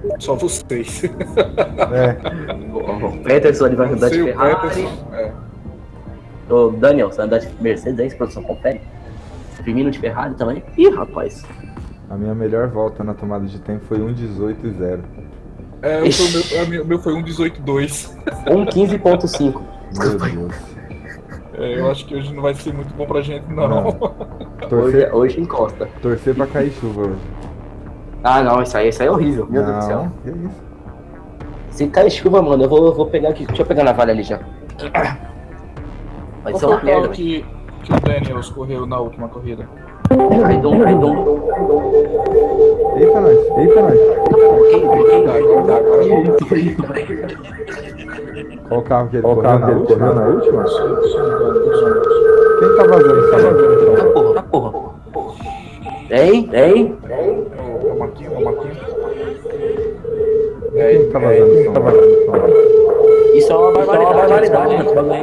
Só vocês. O Peterson ele vai andar de Ferrari. Ô, Daniel, você vai andar de Mercedes aí, produção, confere? Firmino de Ferrari também? Ih, rapaz. A minha melhor volta na tomada de tempo foi 1:18:0. O meu foi 1:18:2. 1:15.5. Meu Deus. Eu acho que hoje não vai ser muito bom pra gente, não. Hoje encosta. Torcer pra cair chuva hoje. Ah, não, isso aí é horrível. Meu Deus do céu. Que isso? Se cair chuva, mano, eu vou pegar aqui. Deixa eu pegar na valha ali já. Vai ser uma merda, que o Daniel escorreu na última corrida. Raidon. Eita, nós. Qual o carro que ele correu na última? Quem tá vazando essa Porra. Hein? O Marquinhos. Quem tá vazando essa Isso é uma barbaridade, mano.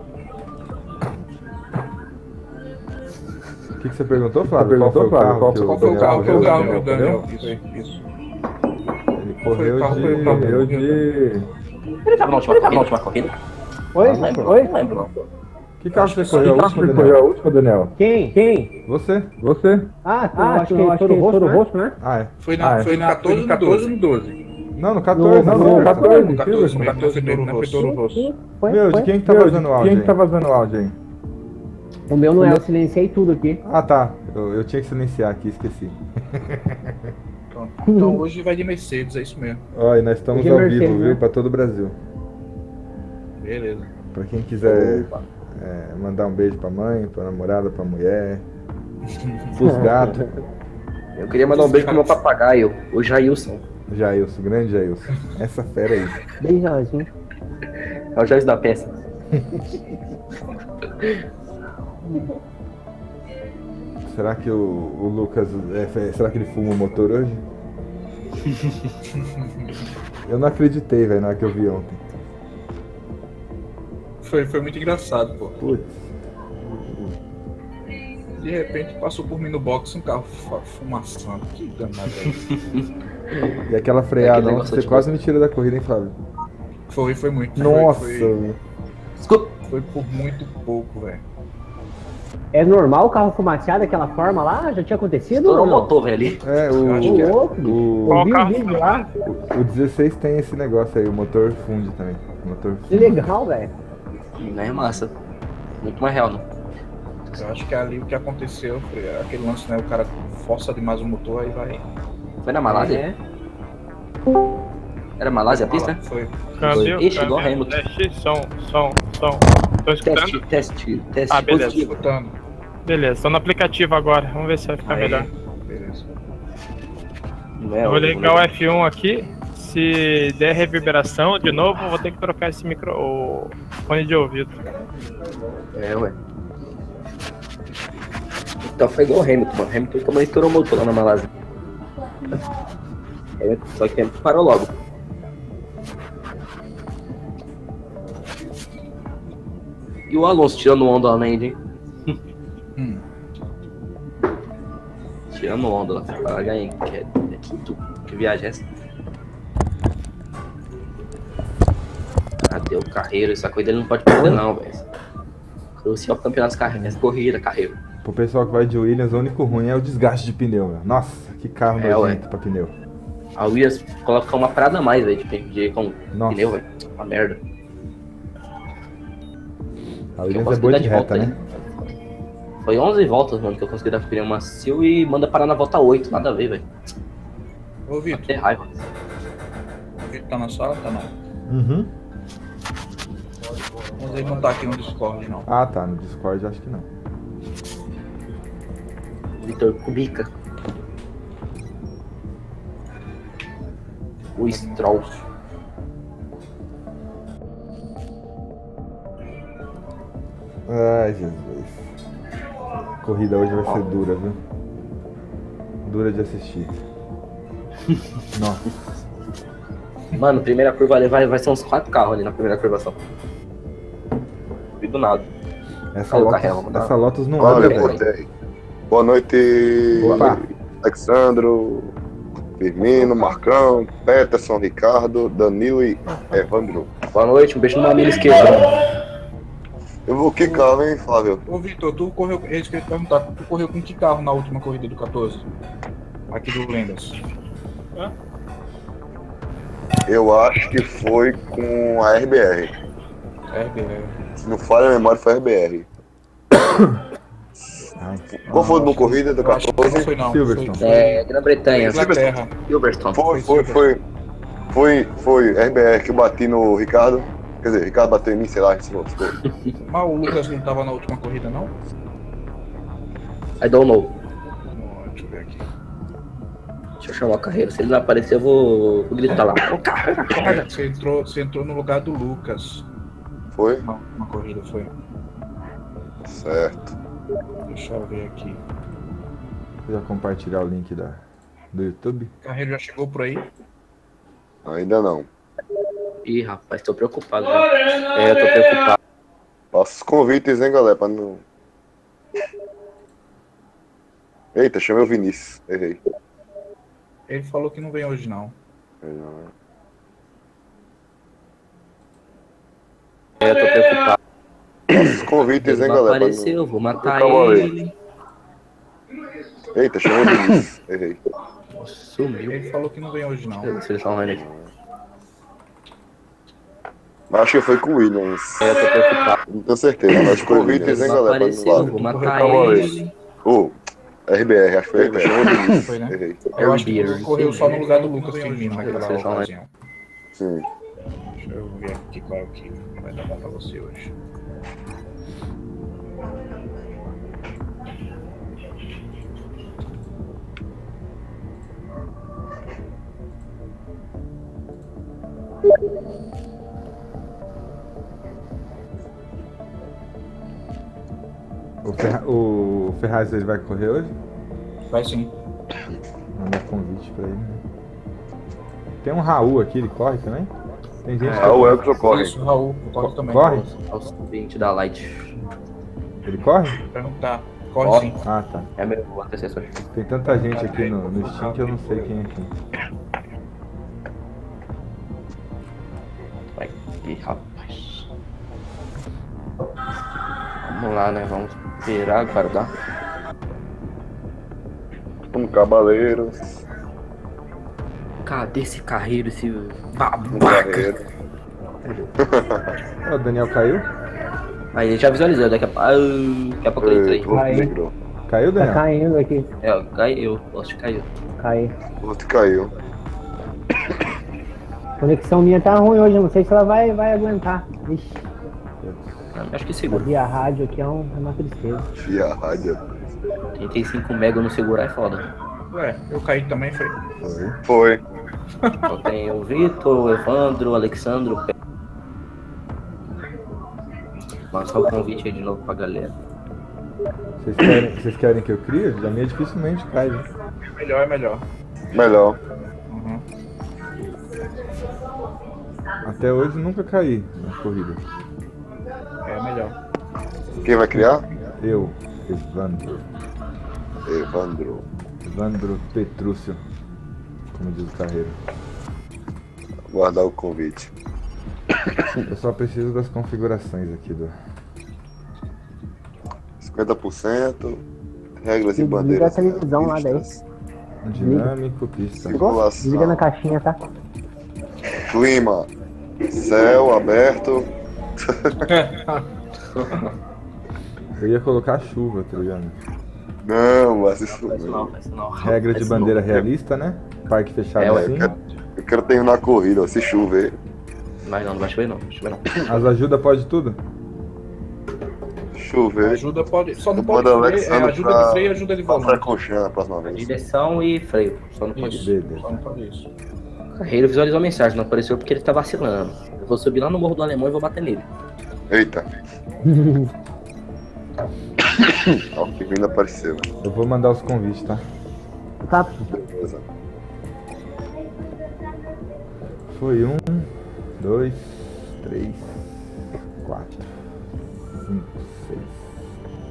O que você perguntou, Flávio? Qual foi o carro que Qual foi o carro que o Daniel? Isso. Ele correu de... Ele tava na última corrida? Oi? Não lembro não. Que carro você correu a última, Daniel? Quem? Você? Acho que foi no rosto, né? Ah, é. Foi na 14 no 12. Não, no 14. No 14 mesmo, na Feitouro Rosso. Meu, de quem que tá vazando o áudio aí? O meu não é, eu silenciei tudo aqui. Ah, tá. Eu tinha que silenciar aqui, esqueci. Então hoje vai de Mercedes, é isso mesmo. Ó, e nós estamos ao vivo, viu? Pra todo o Brasil. Beleza. Pra quem quiser mandar um beijo pra mãe, pra namorada, pra mulher, pros gatos. Eu queria mandar um beijo pro meu papagaio, o Jailson. Jailson, grande Jailson. Essa fera aí. Bem, Jorge. É o Jailson da peça. Será que o Lucas... será que ele fuma o motor hoje? Eu não acreditei, velho, na hora que eu vi ontem. Foi muito engraçado, pô. Putz. De repente passou por mim no box um carro fumaçando. Que danado é isso? E aquela freada ontem, você quase me tirou da corrida, hein, Flávio? Foi muito. Nossa, Foi por muito pouco, velho. É normal o carro fumaceado daquela forma lá? Já tinha acontecido? Estourou o motor, velho, ali. O 16 tem esse negócio aí, o motor funde também. Legal, velho. Não é massa. Muito mais real, não. Eu acho que ali o que aconteceu foi aquele lance, né? O cara força demais o motor, aí vai... Foi na Malásia? Era Malásia a pista? Foi. Ih, chegou a Hamilton. Som. Tô escutando? Teste. Ah, beleza. Escutando. Beleza, tô no aplicativo agora. Vamos ver se vai ficar melhor. Beleza. Eu vou ligar o F1 aqui. Se der reverberação de novo, eu vou ter que trocar esse o fone de ouvido. Ué. Então foi igual o Hamilton, mano. Hamilton também estourou o motor lá na Malásia. Só que Hamilton parou logo. E o Alonso tirando onda lá na Indy, hein? Tirando onda lá pra ganhar, que é quinto. Que viagem é essa? Cadê o Carreiro? Essa coisa ele não pode perder não, velho. Crucial pro campeonato corrida, Carreiro. Pro pessoal que vai de Williams, o único ruim é o desgaste de pneu, meu. Nossa, que carro nojento pra pneu. A Williams coloca uma parada a mais, velho, de com pneu, velho. Uma merda. A Williams é boa de reta, né? Foi 11 voltas, mano, que eu consegui dar pneu macio e manda parar na volta 8, nada a ver, velho. Ô, Vitor. Tem raiva. O Vitor tá na sala? Tá não. Uhum. Mas ele não tá aqui no Discord, não. Ah, tá. No Discord acho que não. Vitor Kubica. O Stroll. Ai, Jesus. A corrida hoje vai ser dura, viu? Dura de assistir. Nossa. Mano, primeira curva ali vai ser uns 4 carros ali na primeira curvação. E do nada. Essa Lotus não anda, velho. Boa noite, Opa. Alexandro, Firmino, Marcão, Peterson, Ricardo, Danilo e Evandro. Boa noite, um beijo no mamilo esquerdo. Eu vou que carro, hein, Flávio? Ô, Vitor, tu correu. Eu esqueci de perguntar, tu correu com que carro na última corrida do 14? Aqui do Lendas. Hã? Eu acho que foi com a RBR. RBR. Se não falha a memória, foi a RBR. Qual foi a corrida do 14? Não foi não. Silverstone. Grã-Bretanha. Inglaterra. Silverstone. Foi RBR que eu bati no Ricardo. Quer dizer, Ricardo bateu em mim, sei lá, Mas o Lucas não tava na última corrida, não? I don't know. Deixa eu ver aqui. Deixa eu chamar o Carreiro. Se ele não aparecer, eu vou gritar lá. Ô, Carreiro! Você entrou no lugar do Lucas. Foi? Uma corrida, foi. Certo. Deixa eu ver aqui. Vou já compartilhar o link do YouTube. Carreiro já chegou por aí? Ainda não. Ih, rapaz, tô preocupado. Eu tô preocupado. Passa os convites, hein, galera, pra não... Eita, chamei o Vinícius. Errei. Ele falou que não vem hoje, não. Eu tô preocupado. Passa os convites, hein, Não galera. apareceu, eu vou matar Calma ele. Eita, chamei o Vinícius. Errei. Sumiu. Ele falou que não vem hoje, não. Deixa eu ver se ele tá online aqui. Mas acho que foi com o Williams. Eu tô preocupado. Não tenho certeza, mas convites, hein, Não galera. apareceu, eu vou matar Calma aí. ele. Ô, RBR, acho que foi RBR. Chamei o Vinícius. Foi, né? Errei. Eu acho que ele correu só no lugar do Lucas Firmino naquela Vocês falam aí. ocasião. Sim. Deixa eu ver aqui qual é o que vai dar pra você hoje. O Ferraz ele vai correr hoje? Vai sim. Mandar convite pra ele, né? Tem um Raul aqui, ele corre também? Tem gente que... Raul Elkson corre. Isso, Raul, corre também. Corre? Aos 20 da Light. Ele corre? Perguntar. Corre Corre. sim. Ah, tá. É meu antecessor. Tem tanta gente aqui no Steam que eu não sei quem é quem. Vai aqui, rapaz. Vamos lá, né? Vamos esperar, guardar. Cabaleiros. Cadê esse carreiro, esse babaca? Carreiro. Ó, o Daniel caiu? Aí, já visualizou, daqui a pouco ele entra aí. Caiu, Tá Daniel? caindo aqui. É, caiu, posso caiu. Caiu. O outro caiu. A conexão minha tá ruim hoje, não sei se ela vai aguentar. Ixi, Acho que segura. via rádio aqui é uma tristeza. Via rádio. 35 mega no segurar é foda. Ué, eu caí também, foi. Foi. Eu tenho o Vitor, o Evandro, o Alexandro. Lançar o convite aí de novo pra galera. Vocês querem que eu crie? A minha dificilmente cai, né? É melhor. Melhor. Uhum. Até hoje nunca caí na corrida. É melhor. Quem vai criar? Eu, Evandro. Evandro Petrúcio, como diz o Carreiro. Guardar o convite. Eu só preciso das configurações aqui do... 50%. Regras e Desliga bandeiras. a televisão lá daí. pistas, Dinâmico, pista. Desliga na Circulação. caixinha, tá? Clima. Céu aberto. Eu ia colocar chuva, tá ligado? Não, mas isso Faz não. não, faz não. Regra de Faz bandeira não. realista, né? Parque fechado É, ué, assim. Eu quero terminar a corrida, ó, se chover. Mas não vai chover não, vai chover não. As ajuda pode tudo? Chover. Ajuda pode. Só não pode Manda freio. É Alexandre ajuda de freio e ajuda de pra volante. Francorchamps na próxima vez. Direção e freio, só não pode isso. Beleza. Só não pode isso. Carreiro visualizou a mensagem, não apareceu porque ele tá vacilando. Eu vou subir lá no Morro do Alemão e vou bater nele. Eita. Ó, o Firmino apareceu. Eu vou mandar os convites, tá? Tá. Beleza. Foi 1, 2, 3, 4, 5, 6,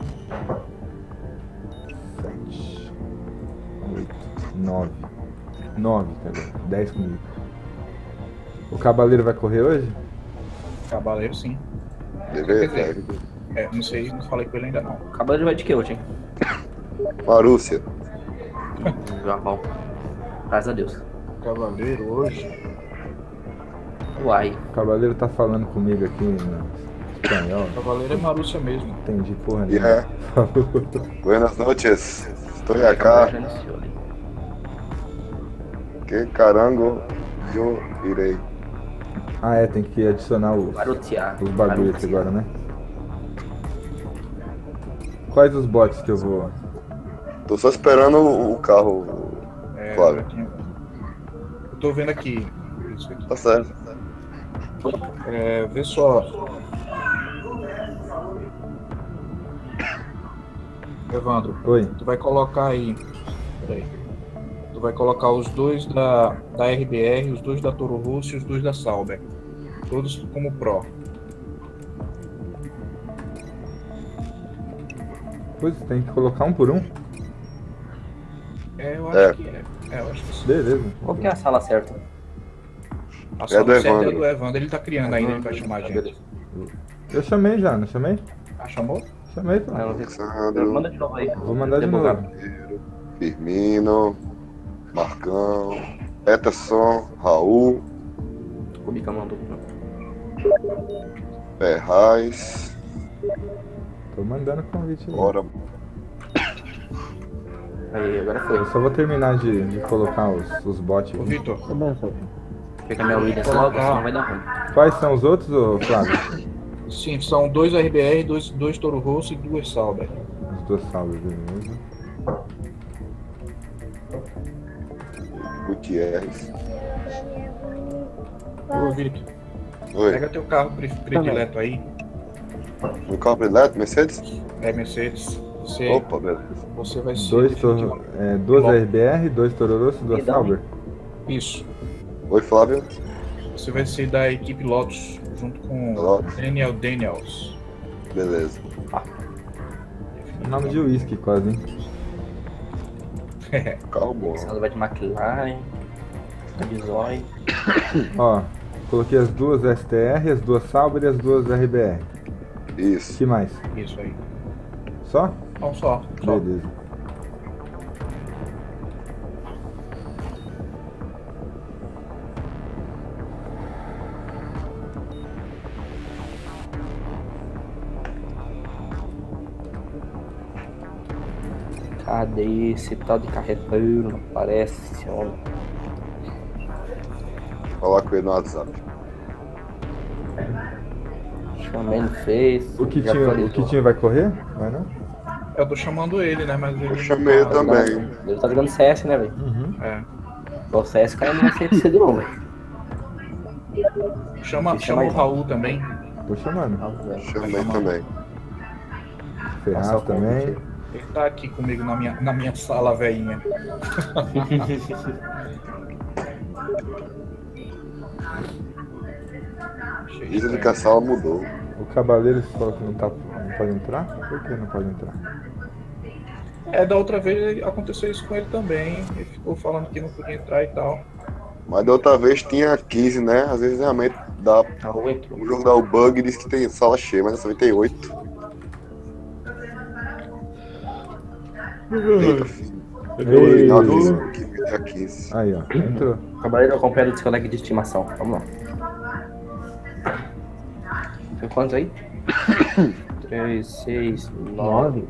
7, 8, 9, 9, cara. 10 comigo. O Cavaleiro vai correr hoje? Cavaleiro, sim. Dever, Quer dizer, não sei, não falei com ele ainda não. O Cavaleiro vai de que hoje, hein? Marúcia. Bom. Graças a Deus. Cavaleiro hoje. Uai. O Cavaleiro tá falando comigo aqui no espanhol. Cavaleiro é Marúcia mesmo. Entendi porra nenhuma. Yeah. Buenas noches. Estou acá. Que carango eu irei. Ah, é, tem que adicionar os bagulhos aqui agora, né? Quais os bots que eu vou... Tô só esperando o carro, Flávio. Eu tô vendo aqui. Isso aqui. Tá certo. Vê só. Evandro. Oi. Tu vai colocar aí. Peraí. Tu vai colocar os dois da RBR, os dois da Toro Rosso e os dois da Sauber. Todos como Pro. Pois, tem que colocar um por um? Eu acho que é. Eu acho que sim. Beleza. Qual que é a sala certa? A sala certa é do Evandro, ele tá criando ainda, ele vai chamar a gente. Eu chamei já, não chamei? Ah, chamou? Chamei, pô. Alexandre. Manda de novo aí. Vou mandar de novo. Firmino. Marcão. Peterson. Raul. O Bica mandou. Ferraz. Tô mandando convite aí. Bora. Aí, agora foi. Eu só vou terminar de colocar os bots Ô, aqui. Vitor. Pega minha Williams logo, senão vai dar ruim. Quais são os outros, ô Flávio? Sim, são dois RBR, dois Toro Rosso e duas Sauber. As duas salvas, beleza. Gutierrez. Ô, Vitor. Oi. Pega teu carro predileto aí. No carro predileto, Mercedes? É Mercedes. Opa, beleza. Você vai ser. Duas RBR, dois Toro Rosso e duas Sauber? Isso. Oi, Flávio. Você vai ser da equipe Lotus, junto com Lotus. Daniel Daniels. Beleza. Nome de uísque quase, hein? Carro bom. Ela vai de McLaren, de Zoe. Ó, coloquei as duas STR, as duas Sauber e as duas RBR. Isso. Que mais? Isso aí. Só? Não, só. Beleza. Cadê esse tal de carreteiro? Não aparece, homem. Falar com ele no WhatsApp. Chamei no Face. O Kitinho vai correr? Vai não? Eu tô chamando ele, né? Mas ele. Eu chamei ele também. Ele tá jogando CS, né, velho? É. O CS caiu no CFC de novo, velho. Chama o Raul também. Tô chamando. Chamei também. Ferraz também. Ele tá aqui comigo na minha sala, velhinha. Dizem que a sala mudou. O Cavaleiro falou que não pode entrar? Por que não pode entrar? Da outra vez aconteceu isso com ele também. Ele ficou falando que não podia entrar e tal. Mas da outra vez tinha 15, né? Às vezes realmente dá. O jogo dá o bug e diz que tem sala cheia, mas dessa vez tem 8. Eita, filho. Eu original disse que tinha 15. Aí, ó. Entrou. Cavaleiro acompanhado de seu leque de estimação. Vamos lá. Tem quantos aí? 3, 6, 9.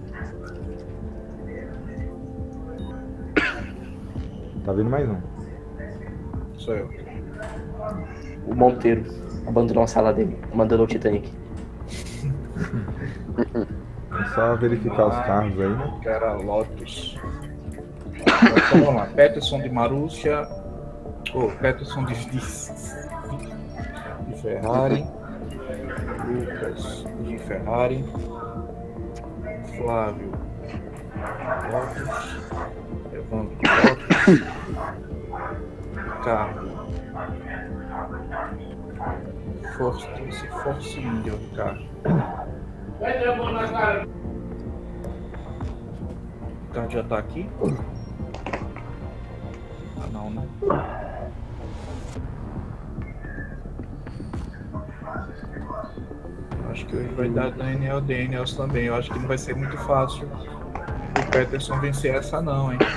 Tá vindo mais um. Sou eu. O Monteiro abandonou a sala dele, mandando o Titanic. É só verificar os carros aí, né? Que era Lotus. Então vamos lá. Peterson de Marúcia. Peterson de Ferrari. Lucas de Ferrari. Flávio Lotus. Evandro Lotus. Ricardo. Force India, Ricardo. Ricardo já tá aqui? Ah, não, não, né? Acho que hoje vai dar Daniels também. Eu acho que não vai ser muito fácil o Peterson vencer essa não, hein?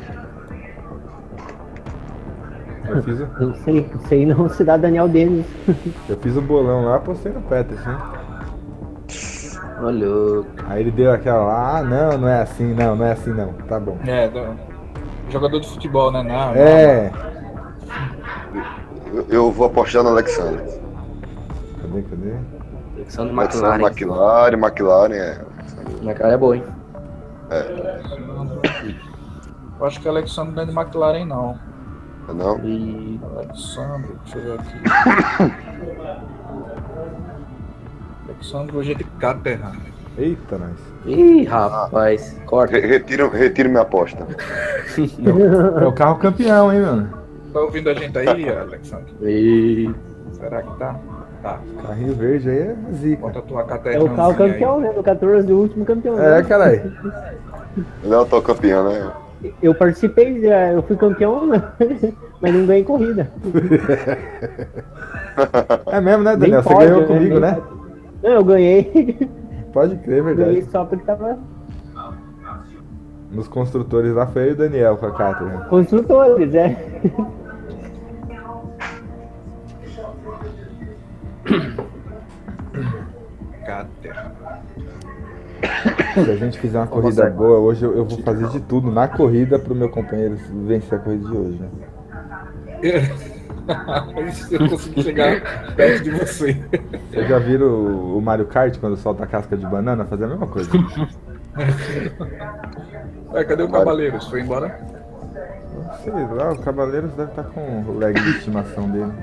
Eu fiz Não sei não se dá Daniel Dennis. Eu fiz o bolão lá, postei no Peterson. Olha. Aí ele deu aquela lá, não é assim não. Tá bom. Jogador de futebol, né? Não. Eu vou apostar no Alexander. Cadê? Alexander McLaren é. McLaren é boa, hein? Eu acho que o Alexander não é de McLaren, não. Não? Alexander, deixa eu ver aqui. Alexander hoje é de Caterham. Eita, nós. Ih, rapaz. Corta. Retiro minha aposta. É o carro campeão, hein, mano? Tá ouvindo a gente aí, Alexander? Será que tá? Tá. Carrinho verde aí é zica. Bota a tua É Caterham. o carro campeão, né? Do 14, o último campeão. É, caralho. Ele é o atual campeão, né? Eu participei, eu fui campeão, mas não ganhei corrida. É mesmo, né, Daniel? Nem Você pode, ganhou comigo, né? Não, eu ganhei. Pode crer, verdade. Ganhei só porque tava. Nos construtores lá foi eu e o Daniel com a carta, né? Construtores, Caterham. Se a gente fizer uma corrida boa, hoje eu vou fazer de tudo na corrida pro meu companheiro vencer a corrida de hoje, né? Eu consegui chegar perto de você. Vocês já viram o Mario Kart quando solta a casca de banana? Fazer a mesma coisa. Cadê o Cavaleiros? Foi embora? Sei lá, o Cavaleiros deve estar com o lag de estimação dele.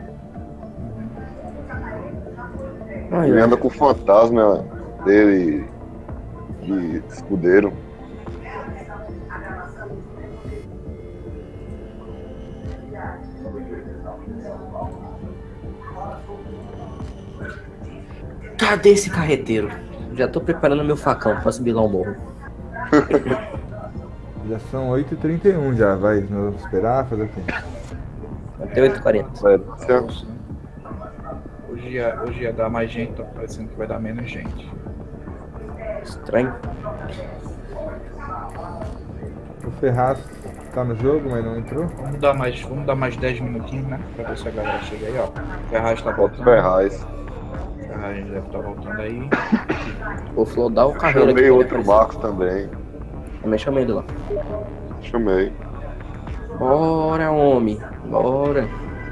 Ele anda com o fantasma dele de escudeiro. Cadê esse carreteiro? Já tô preparando meu facão pra subir lá o morro. Já são 8h31 já, vai. Nós vamos esperar, fazer o quê? Até 8h40. Hoje ia dar mais gente, tá parecendo que vai dar menos gente. Estranho. O Ferraz tá no jogo, mas não entrou. Vamos dar mais 10 minutinhos, né? Pra ver se a galera chega aí, ó. Ferraz tá voltando. Ferraz deve estar voltando aí. Vou flodar o carreiro aqui. Chamei outro Marcos também. Também chamei ele lá. Chamei. Bora, homem. Bora.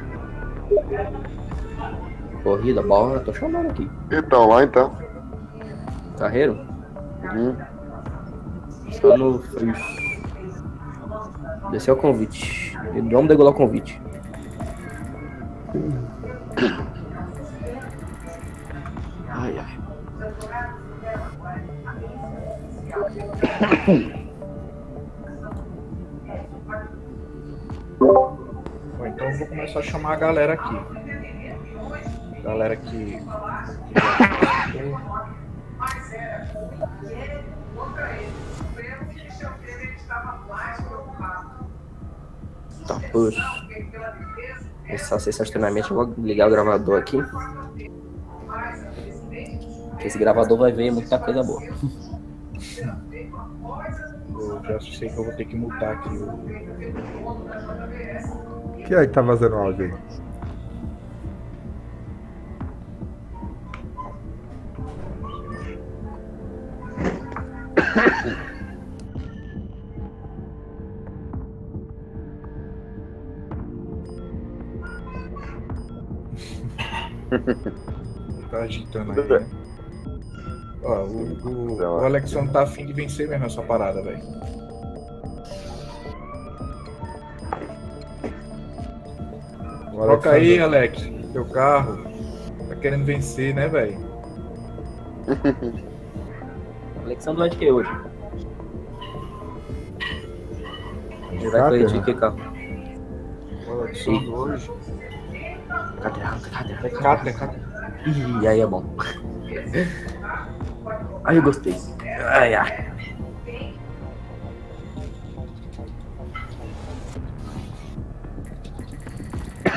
Corrida, bora. Tô chamando aqui. Então, lá então. Carreiro? Só no... Desceu o convite. Vamos degolar o convite. Ai, ai. Bom, então eu vou começar a chamar a galera aqui. Galera que Tá, puxa. Essa sessão de treinamento, eu vou ligar o gravador aqui. Esse gravador vai ver muita coisa boa. Eu já sei que eu vou ter que mutar aqui o... Que é que tá vazando áudio aí? Tá agitando aí, né? Ó, o Alexandre tá afim de vencer mesmo essa parada, velho. Troca aí, Alex, teu carro. Tá querendo vencer, né, velho? Alexandre vai de que hoje? Ele vai correr de que carro? O Alexandre hoje. Cadê? E aí é bom. Ai, eu gostei. Ai, ai.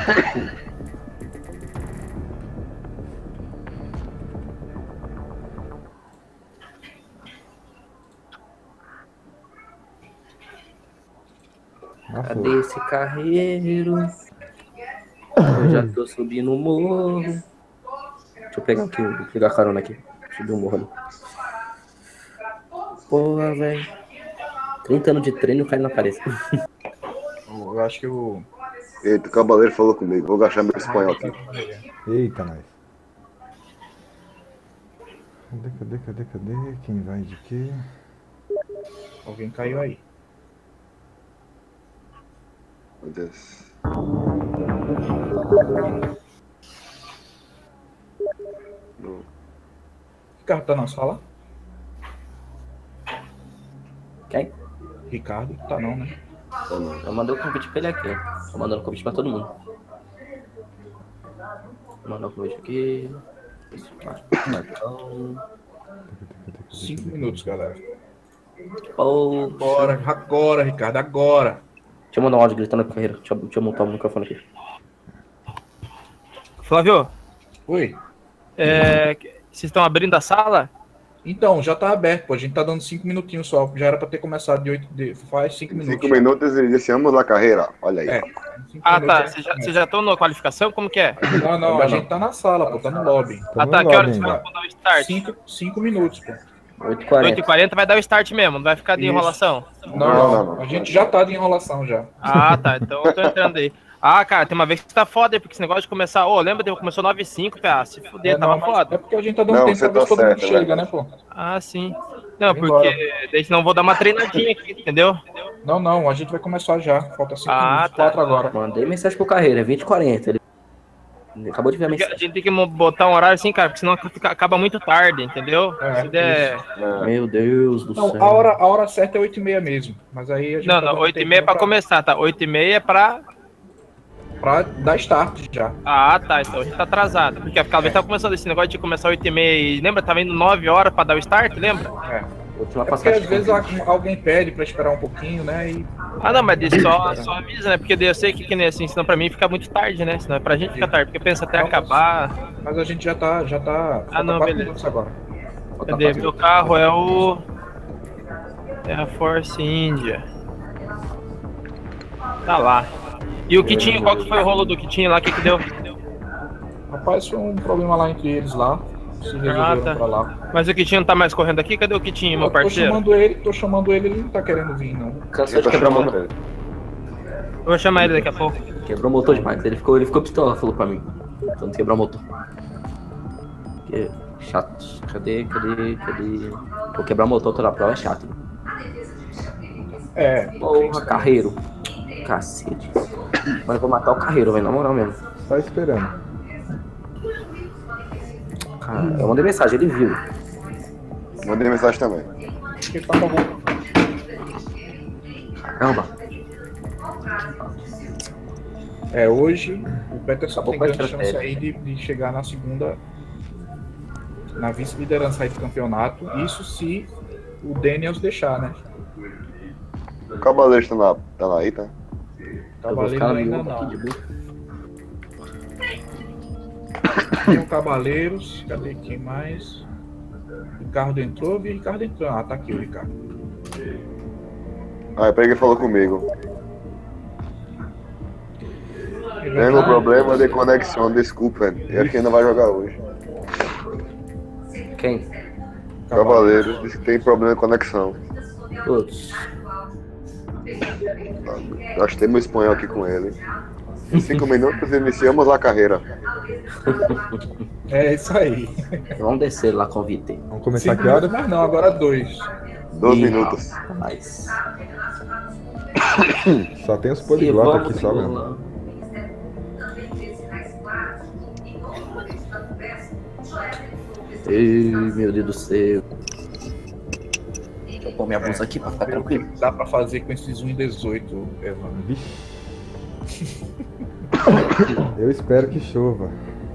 Cadê esse carreiro? Eu já tô subindo o morro. Deixa eu pegar aqui, vou pegar a carona aqui. Subir o morro ali. Porra, velho. 30 anos de treino caindo na parede. Eu acho que o... Eita, o cavaleiro falou comigo. Vou gastar meu espanhol aqui. Eita, nós. Cadê? Quem vai de quê? Alguém caiu aí. Meu Deus. Ricardo tá na sala? Quem? Ricardo? Tá não, né? Eu mandei o convite pra ele aqui. Tô mandando o convite pra todo mundo. Vou mandar o convite aqui. 5 minutos, galera. Porra. Agora, Ricardo, agora. Deixa eu mandar um áudio gritando na carreira. Deixa eu montar o microfone aqui. Flávio, Oi. vocês estão abrindo a sala? Então, já tá aberto, pô. A gente tá dando 5 minutinhos só. Já era pra ter começado faz 5 minutos. 5 minutos e iniciamos a carreira. Olha aí. Ah, tá. Vocês já estão na qualificação? Como que é? Não, a gente tá na sala, pô. Tá no lobby. Ah, tá. Que horas vai dar o start? 5 minutos, pô. 8h40 vai dar o start mesmo, não vai ficar de enrolação? Não. A gente já tá de enrolação já. Ah, tá. Então eu tô entrando aí. Ah, cara, tem uma vez que tá foda aí, porque esse negócio de começar... lembra que começou 9h05, PA? Se fuder, tava foda. É porque a gente tá dando tempo pra ver se todo mundo chega, né, pô? Ah, sim. Não, porque daí senão eu vou dar uma treinadinha aqui, entendeu? Não, a gente vai começar já. Falta 5 minutos, 4 agora. Mandei mensagem pro carreira, 20h40. Ele acabou de ver a mensagem. A gente tem que botar um horário assim, cara, porque senão acaba muito tarde, entendeu? Se der... Meu Deus do céu. A hora certa é 8h30 mesmo. Mas aí a gente Não, 8h30 pra começar, tá? 8h30 pra dar start já. Ah, tá. Então a gente tá atrasado. Porque aquela vez tava começando esse negócio de começar 8h30 e lembra? Tava indo 9 horas pra dar o start, lembra? Porque às vezes alguém pede pra esperar um pouquinho, né? E... Ah, não, mas só avisa, né? Porque eu sei que nem assim, senão pra mim fica muito tarde, né? Senão pra gente fica tarde, porque pensa até acabar. Mas a gente já tá. Ah, não, beleza. Agora. Cadê? Meu carro é a Force India. Tá lá. E o Kitinho, qual que foi o rolo do Kitinho lá? O que deu? Rapaz, foi um problema lá entre eles lá. Se resolveram pra lá. Mas o Kitinho não tá mais correndo aqui? Cadê o Kitinho, meu parceiro? Tô chamando ele, ele não tá querendo vir, não. Cansou de quebrar o motor. Eu vou chamar ele daqui a pouco. Quebrou o motor demais. Ele ficou pistola, falou pra mim. Tanto quebrar o motor. Chato. Cadê? Vou quebrar o motor toda a prova, é chato. Porra, carreiro. Cacete. Mas eu vou matar o carreiro, velho, na moral mesmo. Só esperando. Cara, eu mandei mensagem, ele viu. Mandei mensagem também. Caramba. Hoje o Peterson tem grande chance aí de chegar na segunda, na vice-liderança aí do campeonato. Isso se o Daniels deixar, né? O Cavaleiro tá lá aí, tá? Cavaleiro ainda não. Tem o Cavaleiros, cadê quem mais? Ricardo entrou, vi Ricardo entrando. Ah, tá aqui o Ricardo. Ah, peguei e falou comigo. Tenho um problema de conexão, desculpa, eu acho que ainda vai jogar hoje. Quem? Cavaleiros disse que tem problema de conexão. Todos. Gastei meu espanhol aqui com ele. Em 5 minutos iniciamos a carreira. É isso aí. Vamos descer lá com o Vite. Vamos começar que horas? Mas não, agora 2. 12 minutos. Mas... Só tem os poliglotas aqui só, meu. Ei, meu Deus do céu. Deixa eu pôr minha blusa aqui pra ficar tranquilo. Dá pra fazer com esses 1,18, Evan. Eu espero que chova.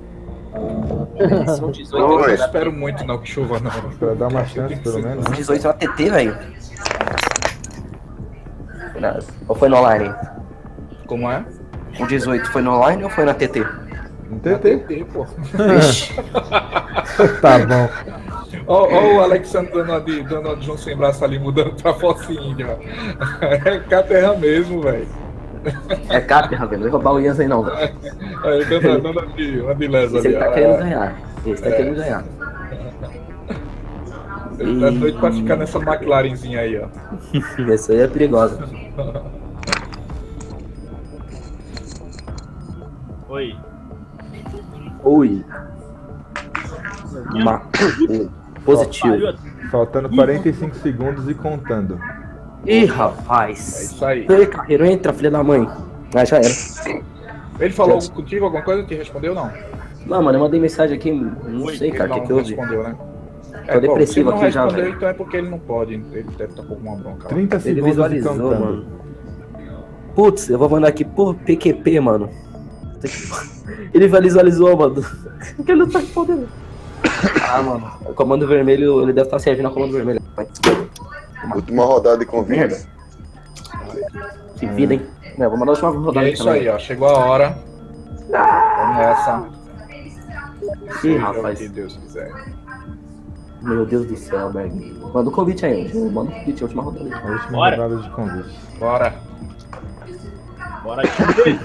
São 18 eu espero muito não que chova, não. Pra dar uma chance, pelo menos. 18 é uma TT, velho. Ou foi no online? Como é? O 18 foi no online ou foi na TT? No TT, pô. Vixe. Tá bom. Ó o Alexandre dando a de João sem braço ali, mudando pra Fosse Índia. É Caterra mesmo, velho. É Caterra, velho. Não vai roubar o Ians aí não, velho. Dando uma de lesa ali. Esse tá querendo ganhar. Esse tá querendo ganhar. Ele tá doido pra ficar nessa McLarenzinha aí, ó. Essa aí é perigosa. Oi. Oi. Positivo. Faltando 45 segundos e contando. Ih, rapaz. É isso aí. Ei, carreiro, entra, filha da mãe. Ah, já era. Ele falou contigo alguma coisa? Te respondeu não? Não, mano, eu mandei mensagem aqui, não sei, cara, o que eu ouvi. Respondeu, né? Tô depressivo aqui já, velho. Então é porque ele não pode, ele deve estar com alguma bronca. 30 Ele segundos e visualizou, contando. mano. Putz, eu vou mandar aqui por PQP, mano. Ele visualizou, mano. Por que ele não tá respondendo? Ah, mano. O comando vermelho, ele deve estar servindo ao comando vermelho. Última rodada de convites. Que vida, hein? Não, vou mandar a última rodada É aqui isso também. aí, ó. Chegou a hora. Vamos nessa. Ih, Seja rapaz. o que Deus quiser. Meu Deus do céu, Berg. Manda o convite aí, manda o convite, a última rodada. A última Bora. rodada de convite. Bora. Bora aqui.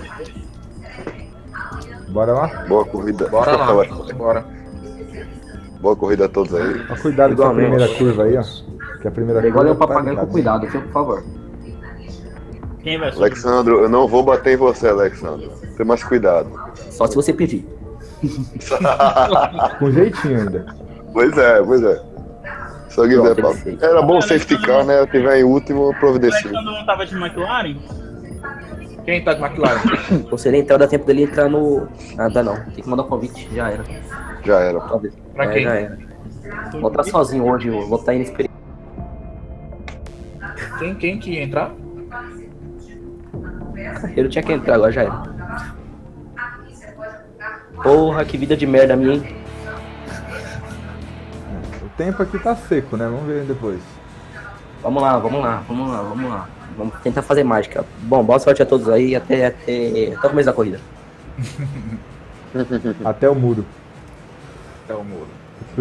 Bora lá? Boa corrida. Bora lá. Bora. Boa corrida a todos aí. Ó, cuidado com a Igualmente. primeira curva aí, ó. Que a primeira Igual é curva o papagaio tá com cuidado, viu, por favor. Quem vai subir? Alexandro, eu não vou bater em você, Alexandro. Tem mais cuidado. Só se você pedir. com jeitinho ainda. Pois é, pois é. Se alguém Pronto, der pra... ele fez. Era bom safety car, né? Eu tiver em último, eu O providencio. Alexandre não tava de McLaren? Quem tá de McLaren? Ou seria entrar, dá tempo dele entrar no. Ah, dá não. Tem que mandar um convite, já era. Já era. Talvez. Pra quem? Já era. Vou estar sozinho hoje, vou estar inexperiente. Quem que ia entrar? Ele tinha que entrar, agora já era. Porra, que vida de merda minha, hein? O tempo aqui tá seco, né? Vamos ver depois. Vamos lá. Vamos tentar fazer mágica. Bom, boa sorte a todos aí até o começo da corrida. Até o muro. Até o muro.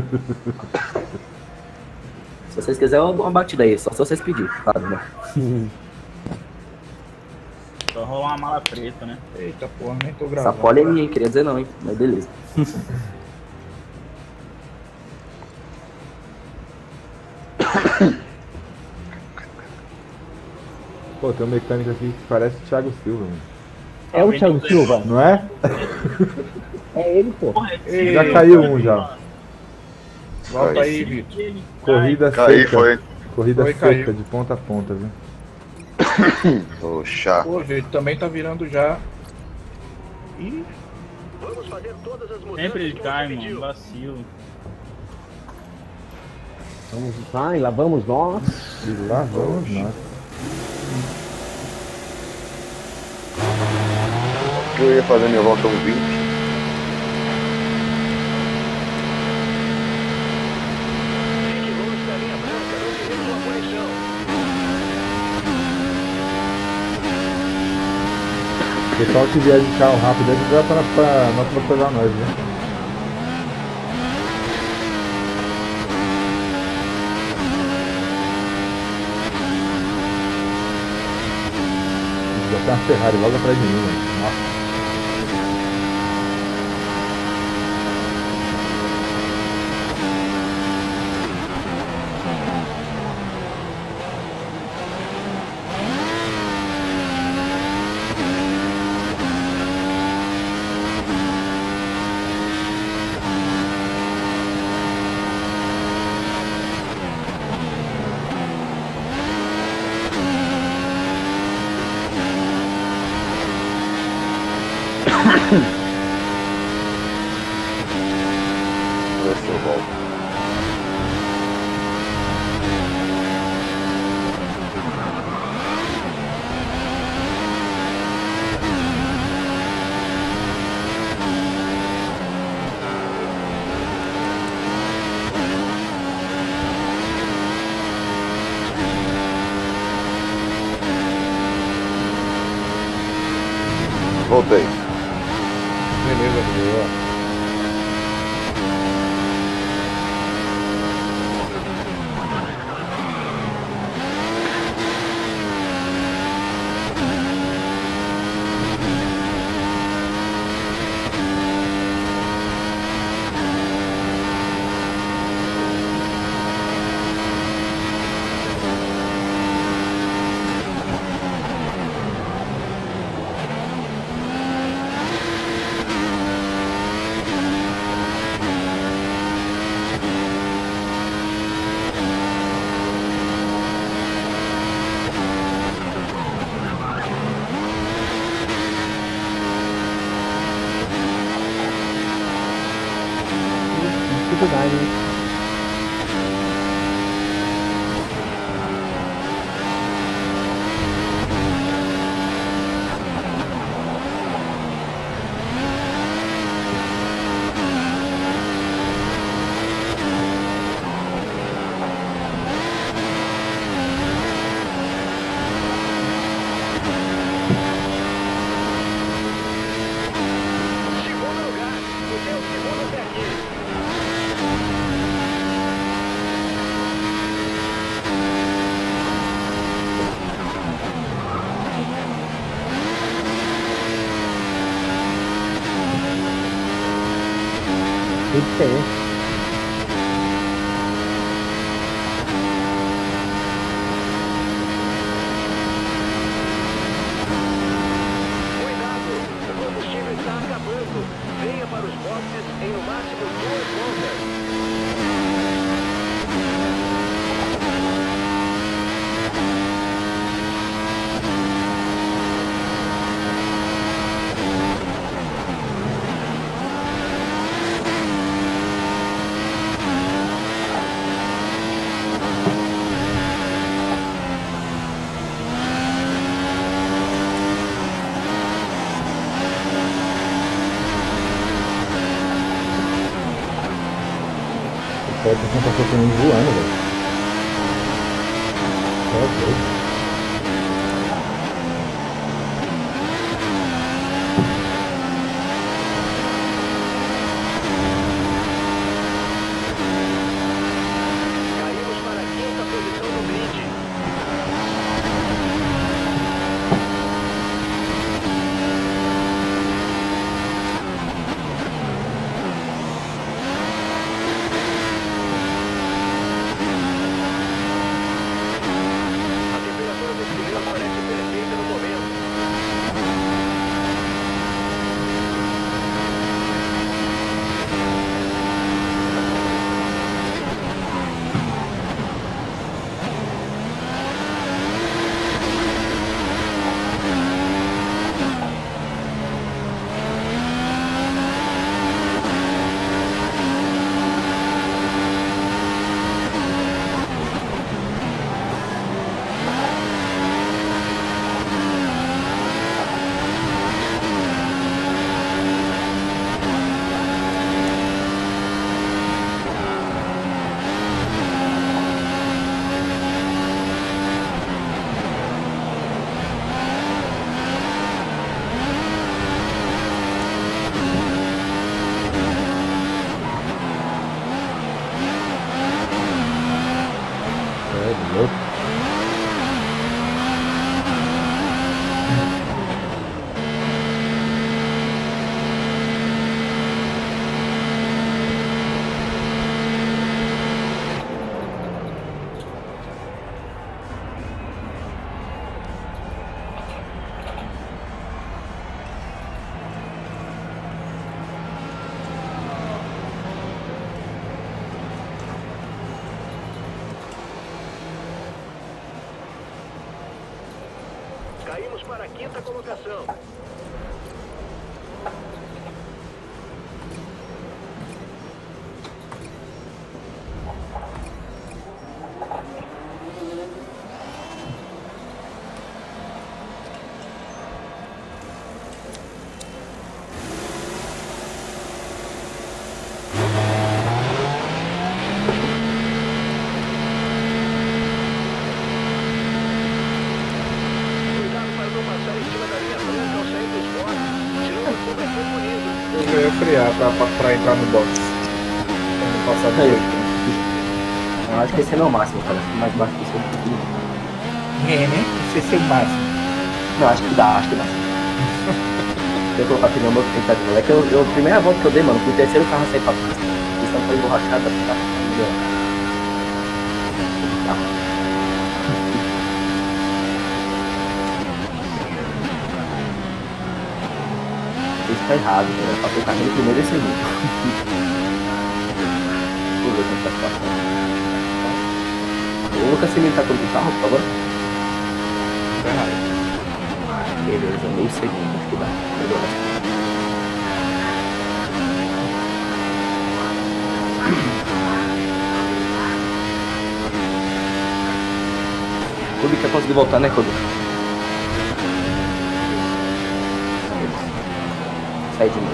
Se vocês quiserem, eu dou uma batida aí, só se vocês pedirem, claro, né? Só rolar uma mala preta, né? Eita porra, nem tô gravando. Essa pole é minha, hein? Queria dizer não, hein? Mas beleza. Pô, tem um mecânico aqui que parece o Thiago Silva, mano. É o Thiago Silva. Não é? É ele, pô. Já caiu um já. Volta aí, Vitor. Corrida Caí, seca. foi. Corrida Foi, seca, caiu. de ponta a ponta, viu? Ô, chá. Pô, gente, também tá virando já. Ih, Sempre ele cai, mano. Vacilo. Vamos lá, e lá vamos nós. E lá vamos nós. Eu ia fazer minha volta 20. O pessoal que vier de carro rápido deve dar pra não atropelar nós, né? Já tem uma Ferrari logo atrás de mim, mano. Nossa. Ver se eu volto. Voltei. Beleza, boa. Dificuldade, né? Bem diferente. Cuidado, o combustível está acabando. Venha para os boxes em no máximo 2 voltas. O Peterson passou por mim voando, velho. Só doido. Caímos para a 5ª posição no grid. A temperatura dos pneus parece perfeita no momento. É louco. Caímos para a 5ª colocação. Cuidado para não passar em cima da linha branca ao eu ia frear pra entrar no box. Pra não passar de 8. Eu acho que esse é meu máximo, cara. Acho que mais baixo que esse é um pouquinho. Né? Esse é o máximo. Não, acho que dá. Se eu colocar aqui no meu tentativo. É que a primeira volta que eu dei, mano, fui o terceiro carro a sair pra pista. A pista foi emborrachada, tá melhor. Isso tá errado, velho. Eu passei o carrinho primeiro e segundo. Vou ver como tá a situação. Ô, Lucas, você me tá todo o carro, por favor? Tá errado. Beleza, meio segundo, acho que dá. Clube quer conseguir voltar, né, Clube? Sai de novo.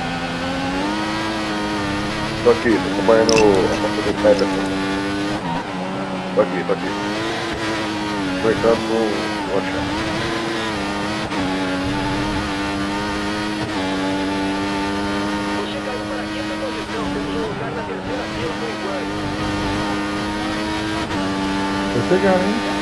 Tô aqui, tô acompanhando a porta do Peterson. Tô aqui. Tô entrando no WhatsApp. Você caiu para a quinta posição. Temos um lugar na terceira fila por enquanto. Tô chegando, hein?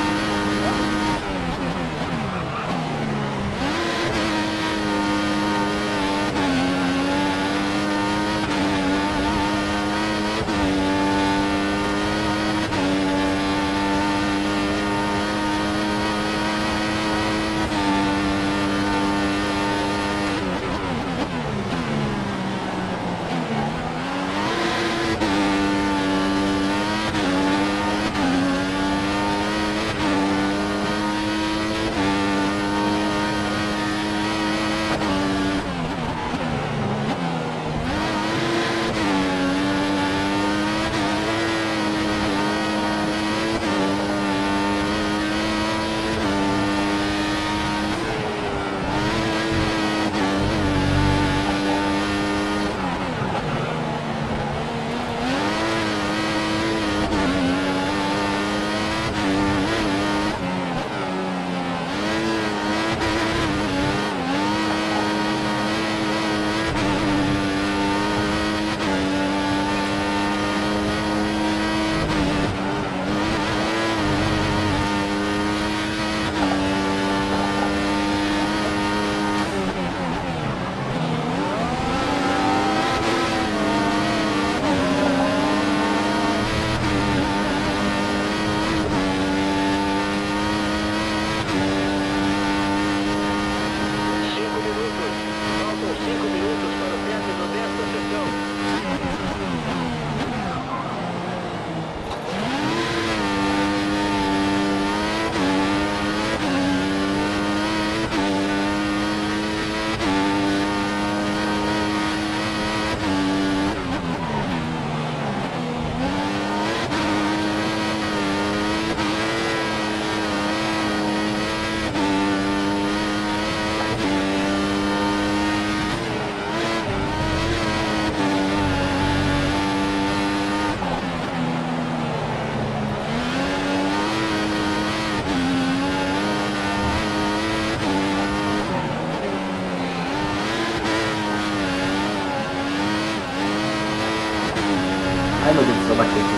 Ai meu Deus do céu, bati aqui.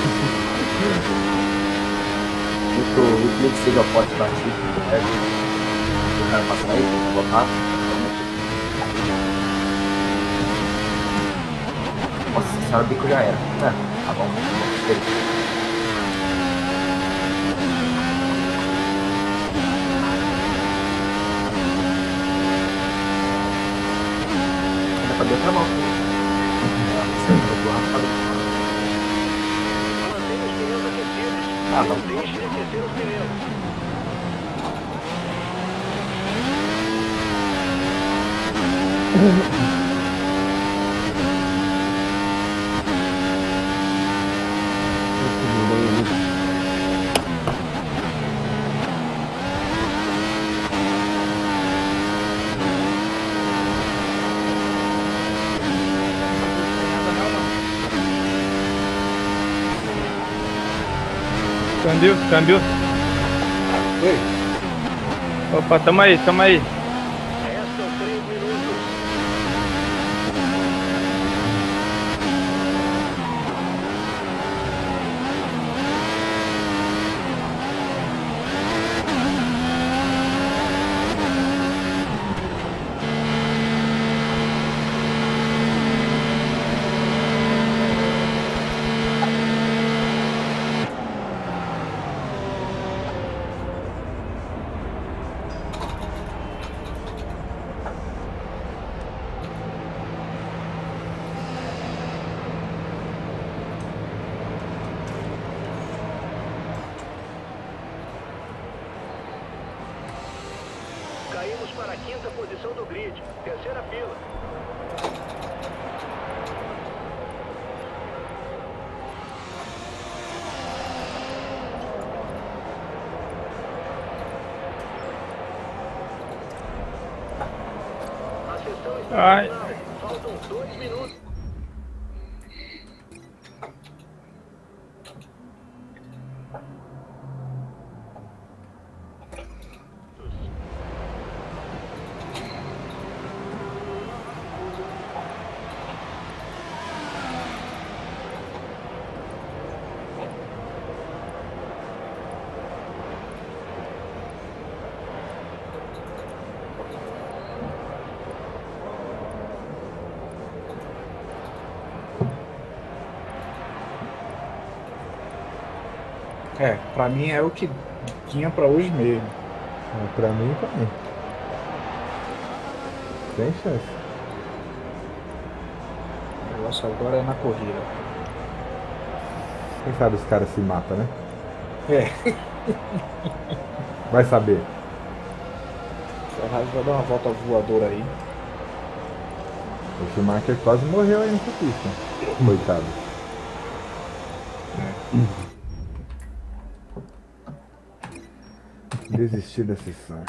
Muito que seja o pote batido, certo? O cara passa aí, vou botar. Nossa senhora, o bico já era. Tá bom, ainda pra outra mão. Mantenha os pneus aquecidos. Ah, Não não. deixe de aquecer os pneus. Câmbio. Oi. Opa, tamo aí. Restam 3 minutos. quinta posição do grid, terceira fila. A sessão está Ai. no final. Faltam 2 minutos. Pra mim é o que tinha pra hoje mesmo. Pra mim também. Sem chance. O negócio agora é na corrida. Quem sabe os caras se matam, né? É. Vai saber. Ferrari vai dar uma volta voadora aí. O Schumacher quase morreu aí nessa pista. Coitado. Desistir da sessão.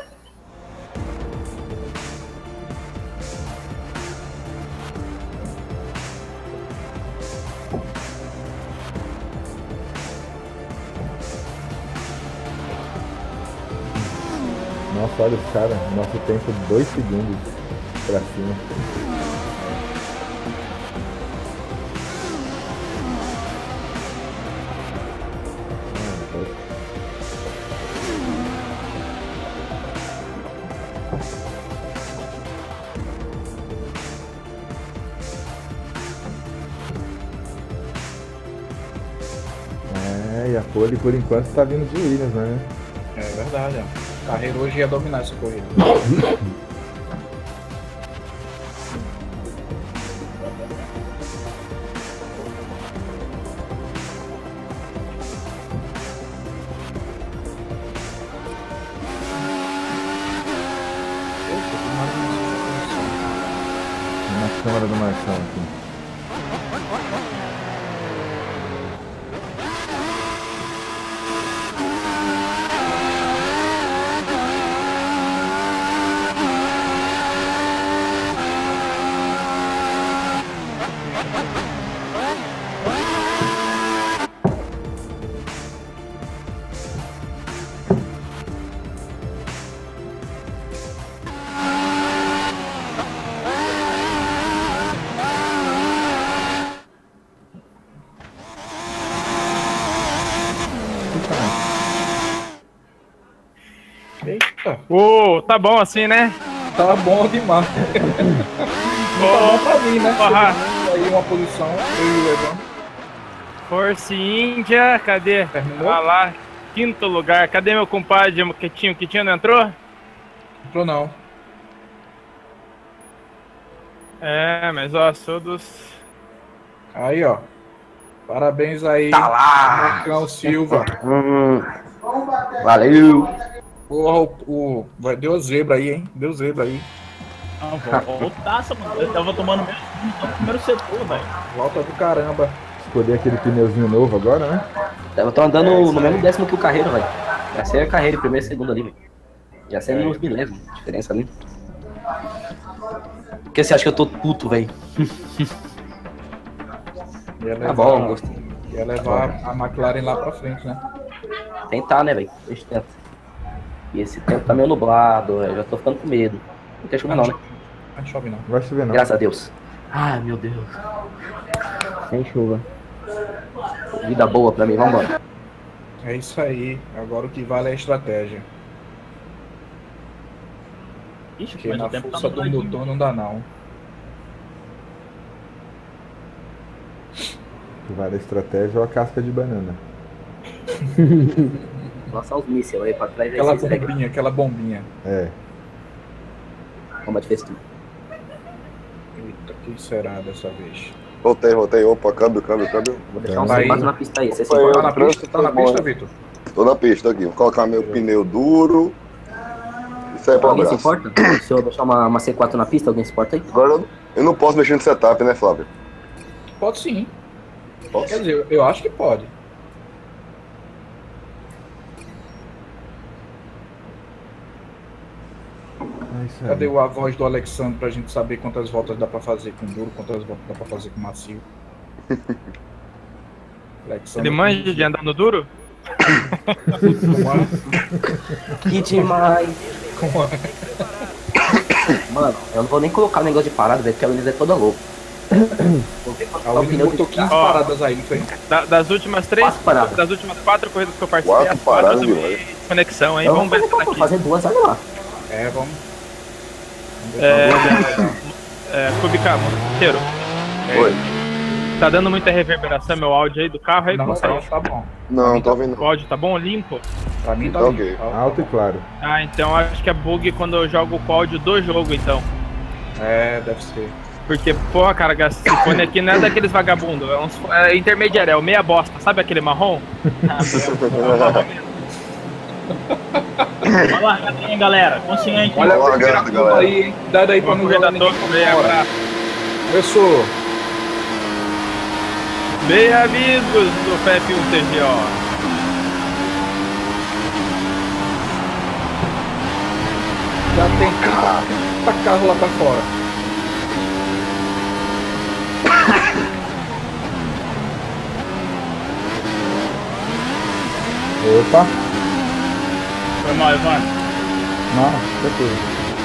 Nossa, olha os caras, nosso tempo 2 segundos pra cima. E a pole por enquanto está vindo de Williams, né? É verdade, ó. O Carreiro hoje ia dominar essa corrida. Na câmera do Marcão aqui. Tá bom assim, né? Tá bom demais. Tá bom pra mim, né? Aí uma posição, eu e o Evandro. Force Índia, cadê? Terminou? Ah lá, 5º lugar. Cadê meu compadre? O Quietinho não entrou? Entrou não. É, mas ó, sou dos... Aí, ó. Parabéns aí. Tá lá. Marcão Silva. Valeu. Porra, deu zebra aí, hein? Deu zebra aí. Não, voltaça, mano. Eu tava tomando mesmo no primeiro setor, velho. Volta do caramba. Escolher aquele pneuzinho novo agora, né? Eu tô andando no mesmo décimo que o Carreiro, velho. Já sei a Carreiro em primeiro e segundo ali, velho. Já sei nos milésimos, diferença ali. Por que você acha que eu tô puto, velho? Tá bom, gostei. Ia levar a McLaren lá pra frente, né? Tentar, né, velho? A gente tenta. E esse tempo tá meio nublado, eu já tô ficando com medo. Não quer chover não, né? Não chove não. Vai chover não. Graças a Deus. Ai, meu Deus. Sem chuva. Vida boa pra mim, vambora. É isso aí. Agora o que vale é a estratégia. Ixi, Porque mas na o tempo força tá do mudando. motor não dá não. Que vale a estratégia ou a casca de banana. Lançar os mísseis aí pra trás. Aquela bombinha. É. Combate fez tudo. Eita, que será dessa vez? Voltei. Opa, câmbio. Vou deixar um Aí. C4 na pista aí. Você se Opa, importa? Tá na pista? Tá na pista, Vitor? Tô na pista aqui. Vou colocar meu pneu duro. Isso aí, bom Alguém se abraço. importa? Se eu deixar uma C4 na pista, alguém se importa aí? Agora eu não posso mexer no setup, né, Flávio? Pode sim. Posso? Quer dizer, eu acho que pode. É isso aí. Cadê a voz do Alexandre pra gente saber quantas voltas dá pra fazer com duro, quantas voltas dá pra fazer com macio? Alexandre, Ele manja de andar no duro? Que demais! Mano, eu não vou nem colocar o negócio de parada, velho, porque a Williams é toda louca. A Williams botou 15 Ó. paradas aí, não foi? Das últimas 3, 4 paradas. das últimas 4 corridas que eu participei, 4 as 4 paradas, eu viu? tomei conexão, hein? Eu Vamos ver vou se tá aqui. fazer 2, olha lá. É, vamos. Kubica, Monteiro, Oi. tá dando muita reverberação meu áudio aí do carro aí? Não, Como tá? tá bom. Não, não tô ouvindo. O áudio tá bom, limpo? Pra mim tá Tá limpo. ok. Alto e claro. Ah, então acho que é bug quando eu jogo com o áudio do jogo, então. É, deve ser. Porque, porra, cara, esse fone aqui não é daqueles vagabundos, é intermediário, é o meia bosta, sabe aquele marrom? Olha lá, hein, galera. Consciente. Olha Olá, a primeira galera. curva aí, hein? Dá daí pra Uma não jogar corrida ninguém toda, meia fora. abraço. Começou. Bem amigos do FF1 TGO. Já tem 30 carros lá pra fora. Opa. Foi mal, Evandro. Não, tranquilo.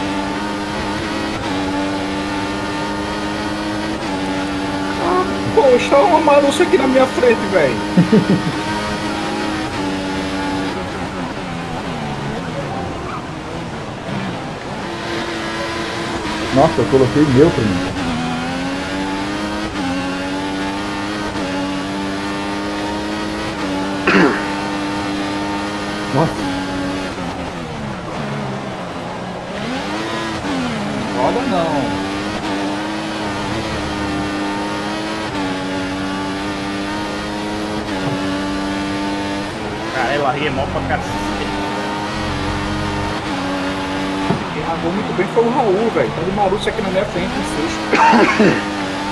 Poxa, olha uma maruça aqui na minha frente, velho. Nossa, eu coloquei meu pra mim. Nossa, Roda não. Caralho, larguei mal pra cacete. Quem largou muito bem foi o Raul, velho. Tá de maruça aqui na minha frente, em sexto.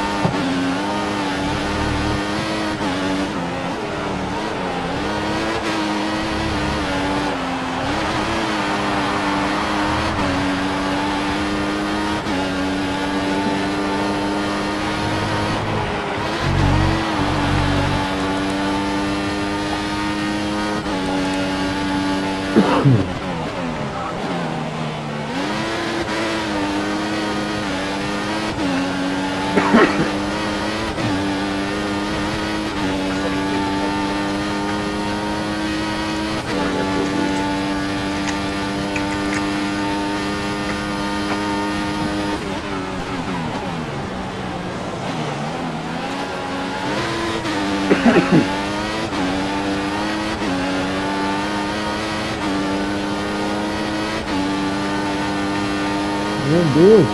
Meu Deus.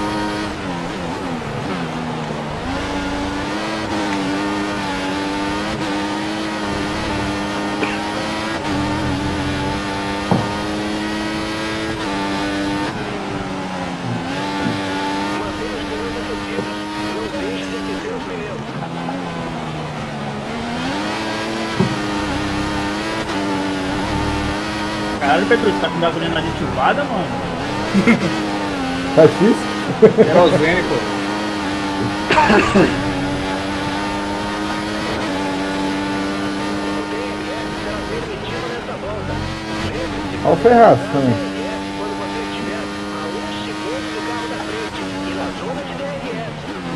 Mantenha os pneus aquecidos. Não deixe de aquecer os pneus. Caralho, Petro, você tá com gasolina aditivada, mano? tá difícil? Querosene, pô. Será permitido nessa volta. Lembre-se, Olha o Ferraz também. DRS quando você estiver a 1 segundo do carro da frente e na zona de DRS.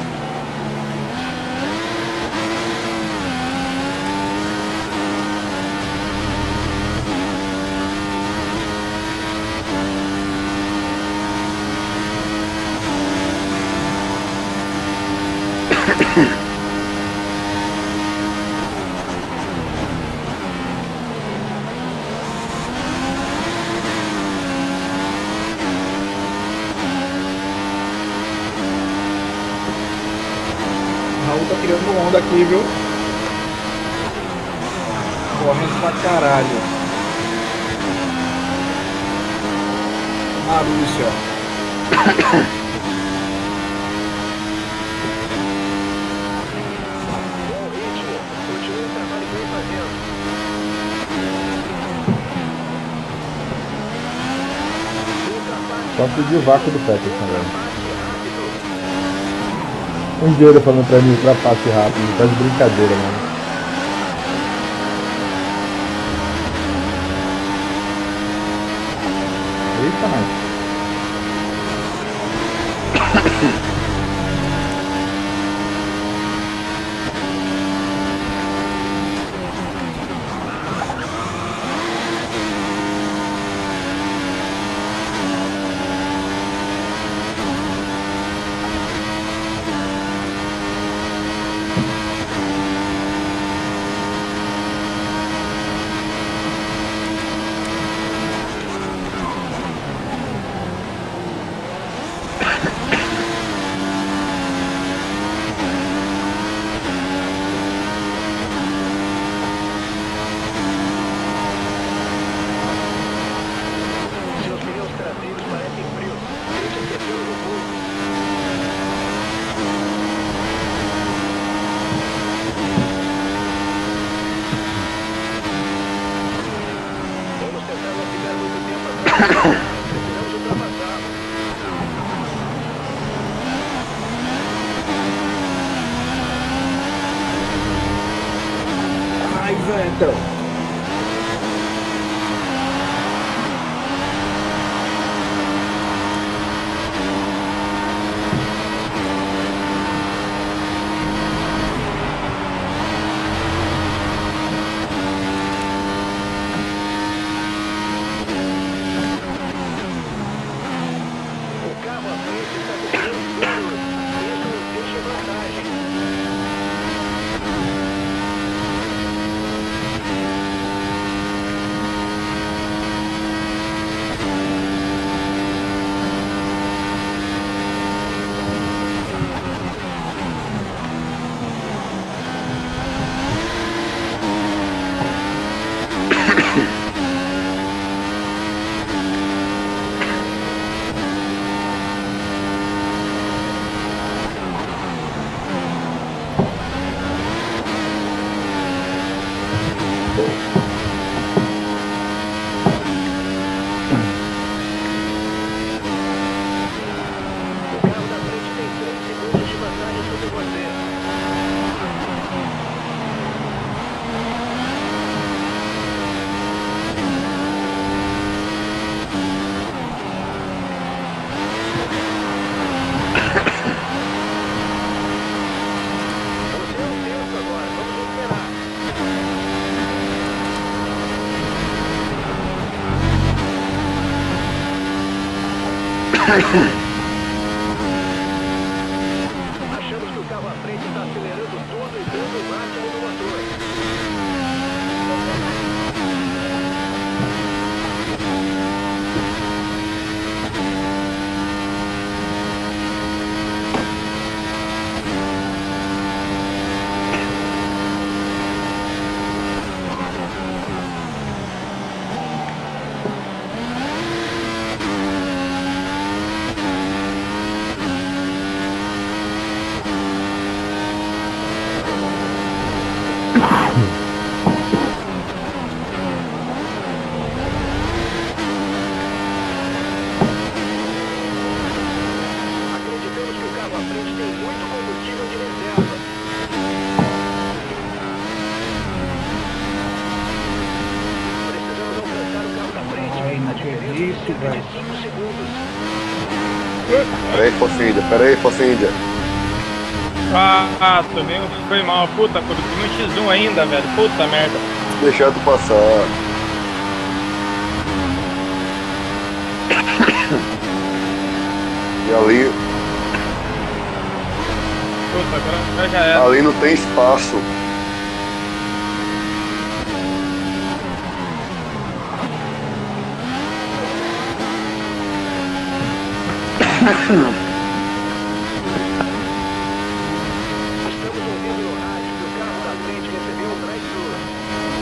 O Raul tá criando onda aqui, viu? Correndo pra caralho. Ah, Lúcia. Só pedir o vácuo do Peterson agora. Um dinheiro falando pra mim ultrapasse rápido, tá de brincadeira, mano. Eita, mano. Ai, Vettel. Achamos que o carro à frente está acelerando tudo e dando o máximo no motor. Acreditamos que o carro à frente tem muito combustível de reserva. Precisamos alcançar o carro da frente. Ai, não acredito, velho. 5 segundos. Pera aí, Força Índia. Tomei um. Foi mal, puta, tomei um X1 ainda, velho. Puta merda. Deixado passar. E ali, Puta, agora já era. ali não tem espaço. Estamos ouvindo no rádio que o carro da frente recebeu um drive-thru.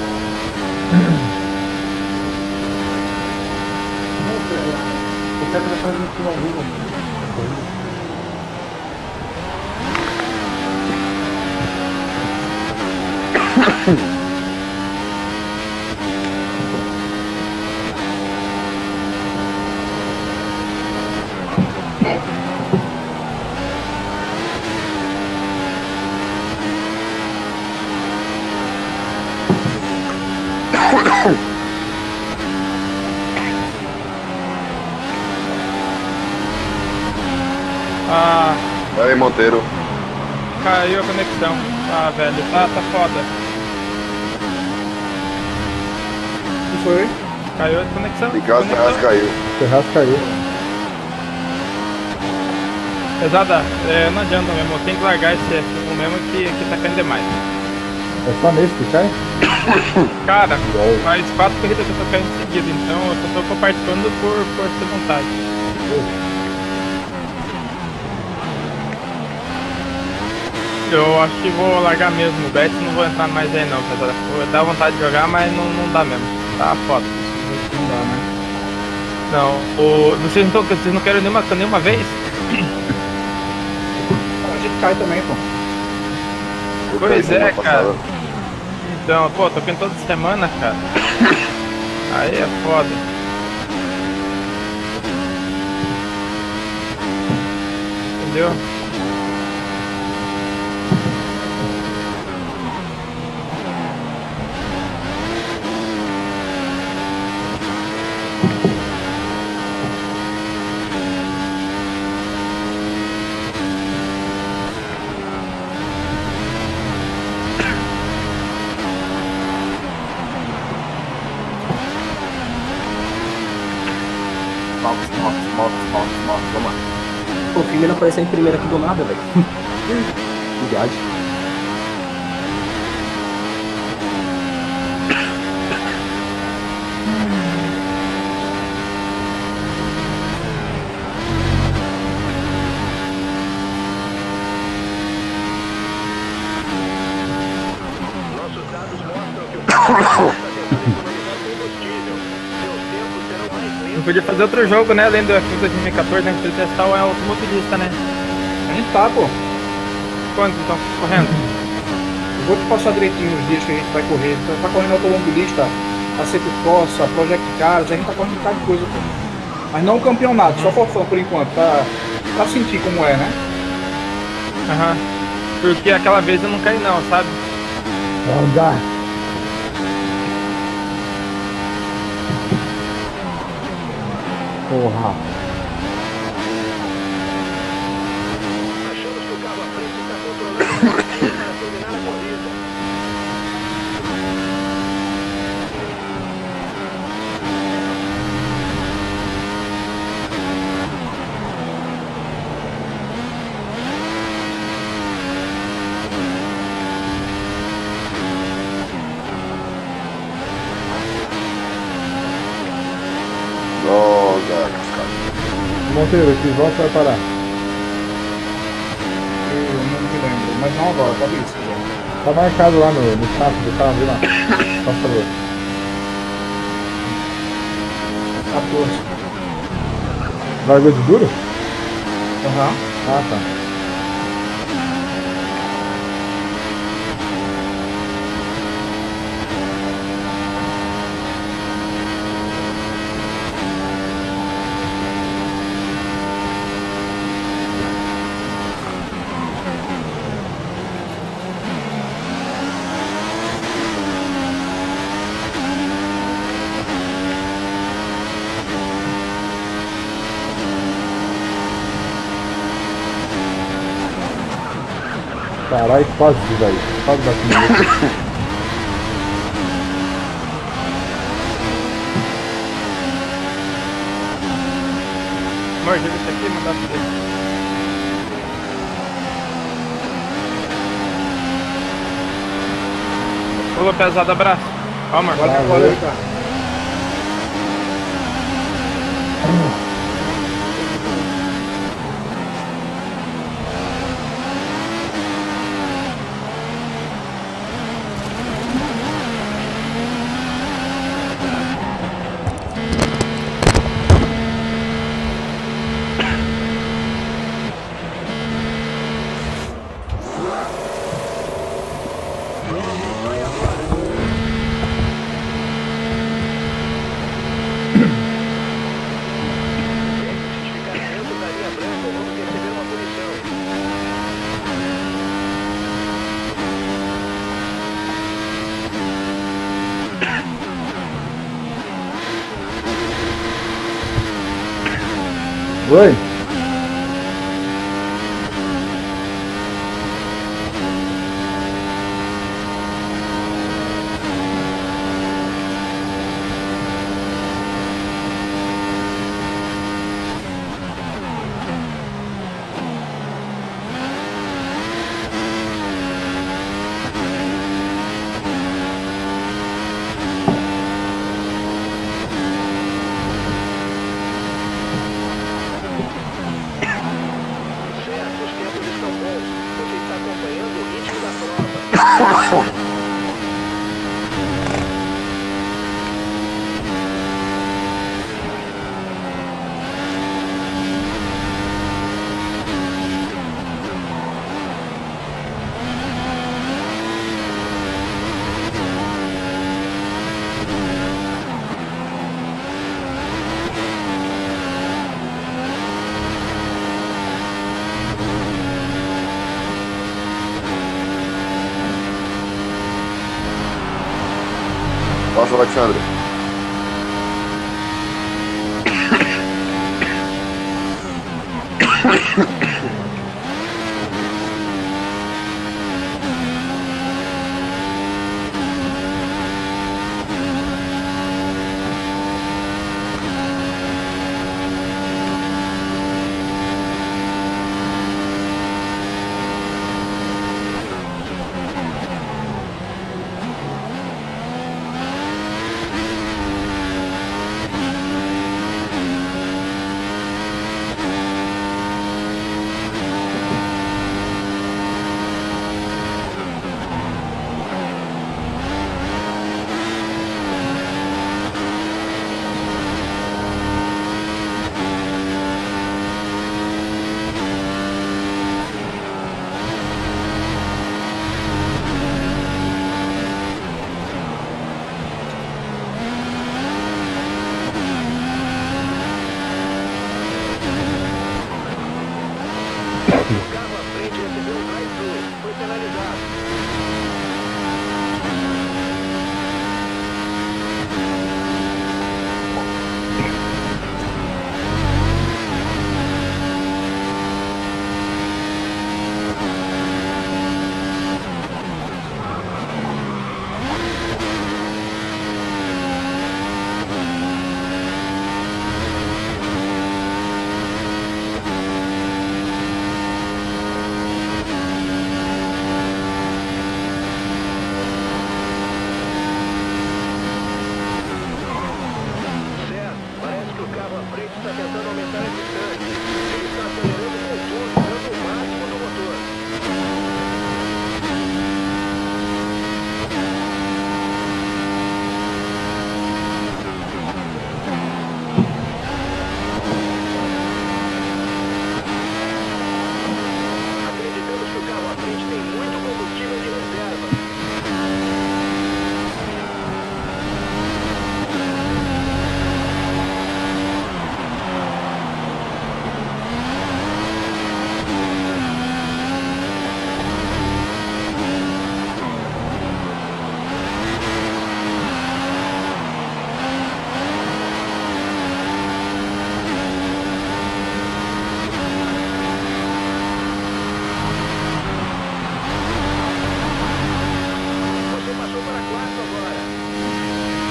Esse é o Ah, Aí, Monteiro. caiu a conexão. Ah, velho, tá foda. O que foi? Caiu a conexão. De casa, Ferraz caiu. Ferraz caiu. Pesada, não adianta mesmo, tem que largar esse F1 mesmo que tá caindo demais. É só nesse que cai? Cara, faz 4 corridas que eu tô caindo em seguida, então eu só tô participando por ter vontade. Eu acho que vou largar mesmo o bet, não vou entrar mais aí não, pesada. Dá vontade de jogar, mas não dá mesmo. Tá foda. Não dá, né? Não, vocês não querem nenhuma vez? A gente cai também, pô. Eu Pois caí semana é, cara. passada. Então, pô, tô caindo toda semana, cara. Aí é foda. Entendeu? Mox, vamos lá. Pô, o primeiro apareceu em primeiro aqui do nada, velho. Que viagem. Nossos dados mostram que o carro está tentando economizar combustível. Seus tempos serão mais Não lentos. podia fazer outro jogo, né? Além do F1 2014, né? Podia testar o automobilista, né? A gente tá, pô. Quantos estão correndo? Eu vou te passar direitinho os dias que a gente vai correr. Tá correndo automobilista, a Seto Corsa, a Project Cars, a gente tá correndo um bocado de coisa, pô. Mas não o campeonato, só for fã por enquanto, pra sentir como é, né? Aham. Porque aquela vez eu não caí não, sabe? Anda. Porra. Achamos que o carro à frente está controlando o combustível para terminar a corrida. Droga, cara. Monteiro, que volta vai parar. Eu não me lembro, mas não agora, pode isso. Tá marcado lá no status do carro, viu lá? Por favor. 14. Largou de duro? Aham. Ah, tá. Caralho, quase, velho. Quase bati no meio. Amor, joga isso aqui e mandar pra você. Pula pesado, abraço. Ó, amor. Agora Valeu. agora, cara. Oi? Certo, os tempos estão bons. Você está acompanhando o ritmo da prova. Passa, Alexandre. O carro à frente recebeu um drive-thru. Foi penalizado. Certo, parece que o carro à frente está tentando aumentar a distância. Ele está acelerando com tudo, dando o máximo do motor. Acreditamos que o carro à frente tem muito combustível de reserva. Você passou para quarto agora.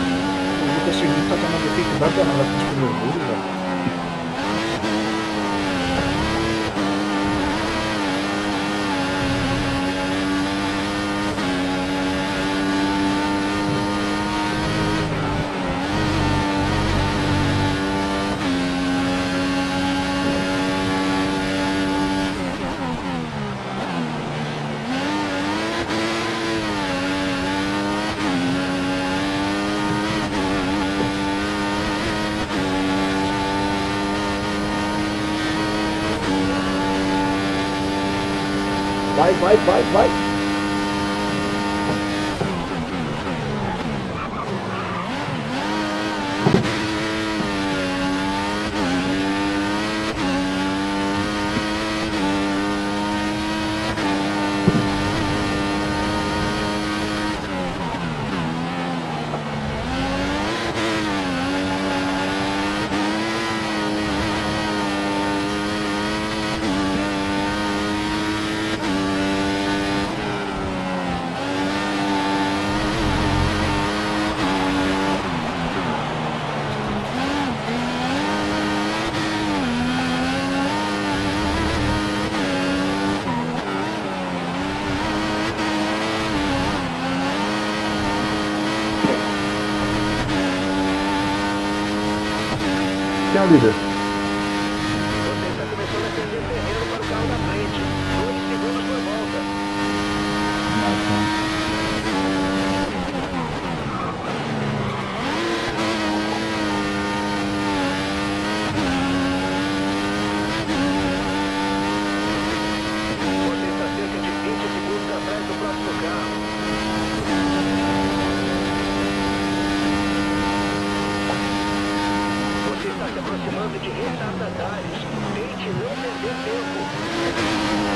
O Lucas Felipe tá tendo uma dificuldade danada com os primeiros, velho. Vai, vai, vai, vai. Quem é o líder? Você está começando a perder terreno para o carro da frente. 2 segundos por volta. Você está cerca de 20 segundos atrás do próximo carro. Você está se aproximando de retardatários. Tente não perder tempo.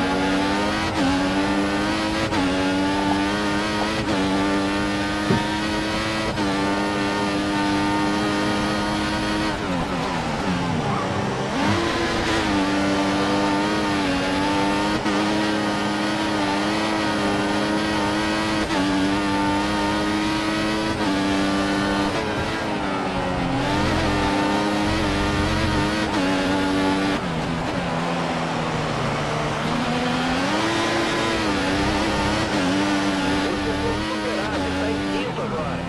Você foi superado, está em quinto agora.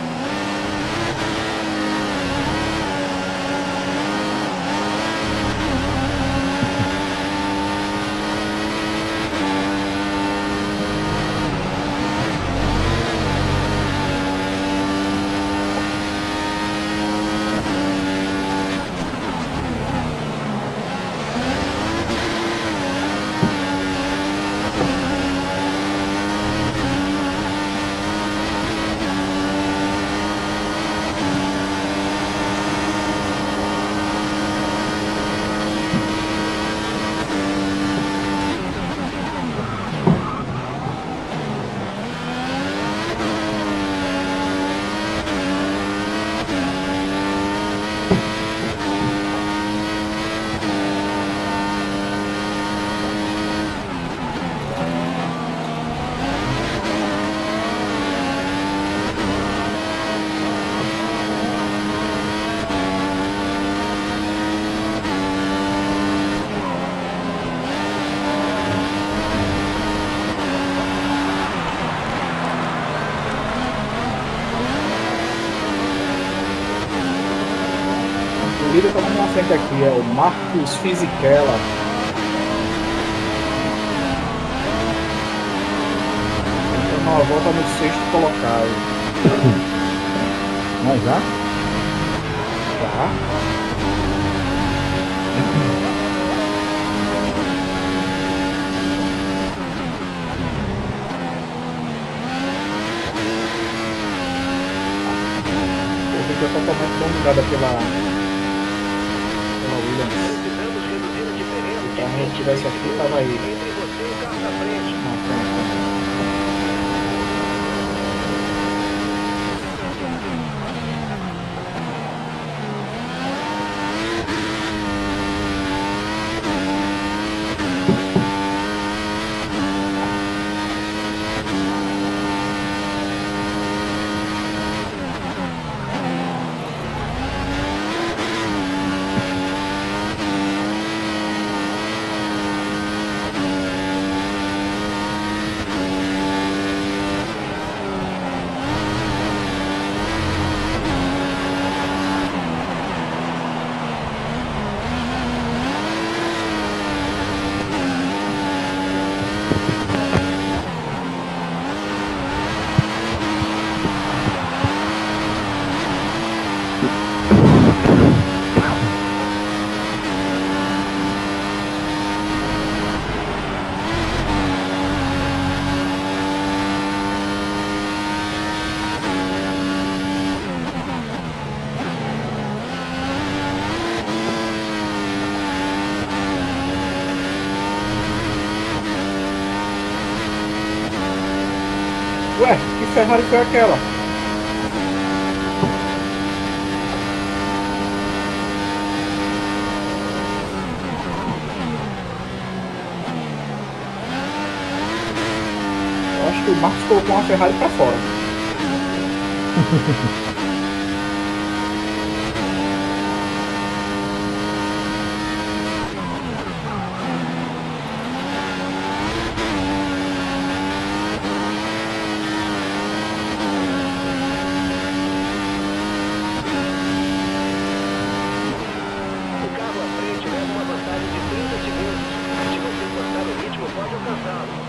O líder tá na frente aqui, é o Marcos Fisichella. Então, uma volta no sexto colocado. Mas já? Tá? Eu fiquei totalmente dominada pela Williams. Precisamos reduzir a diferença Se de a gente 20 tivesse aqui, tava aí. entre você e o carro da frente. Não, pronto. Ué, que Ferrari foi aquela? Eu acho que o Marcos colocou uma Ferrari pra fora. O carro à frente leva uma vantagem de 30 segundos. Se você cortar o ritmo, pode alcançá-lo.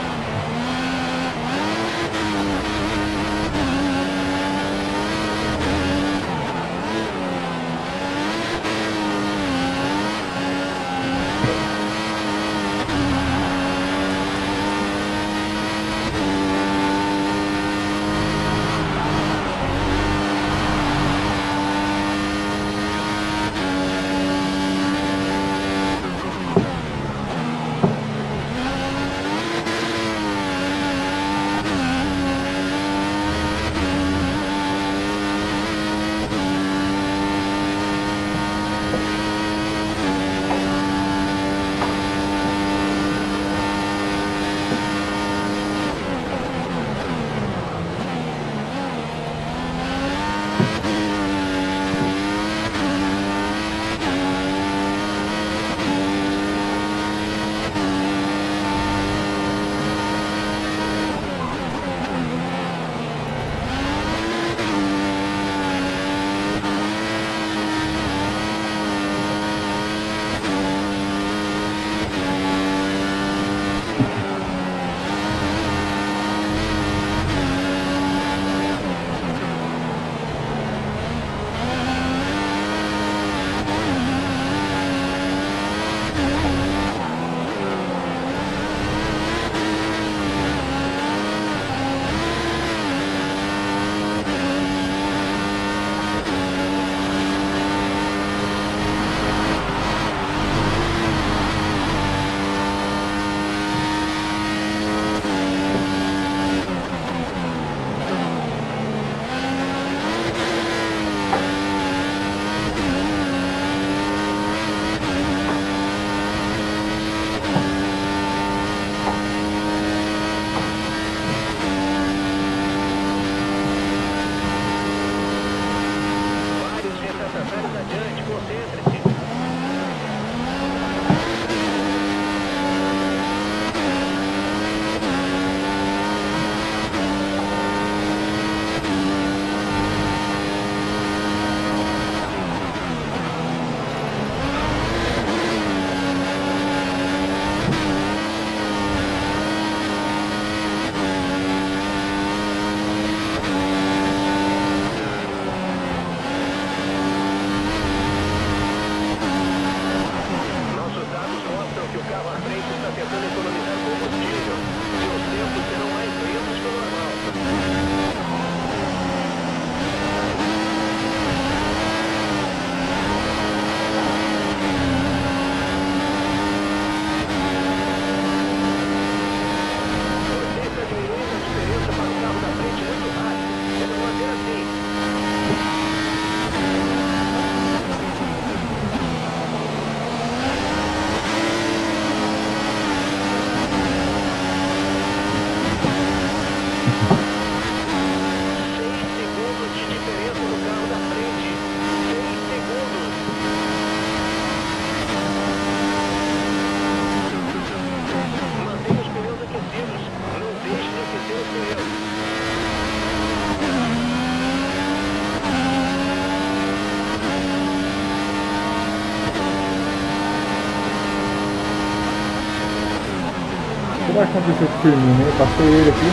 O que vai acontecer com o Firmino, hein? Passei ele aqui.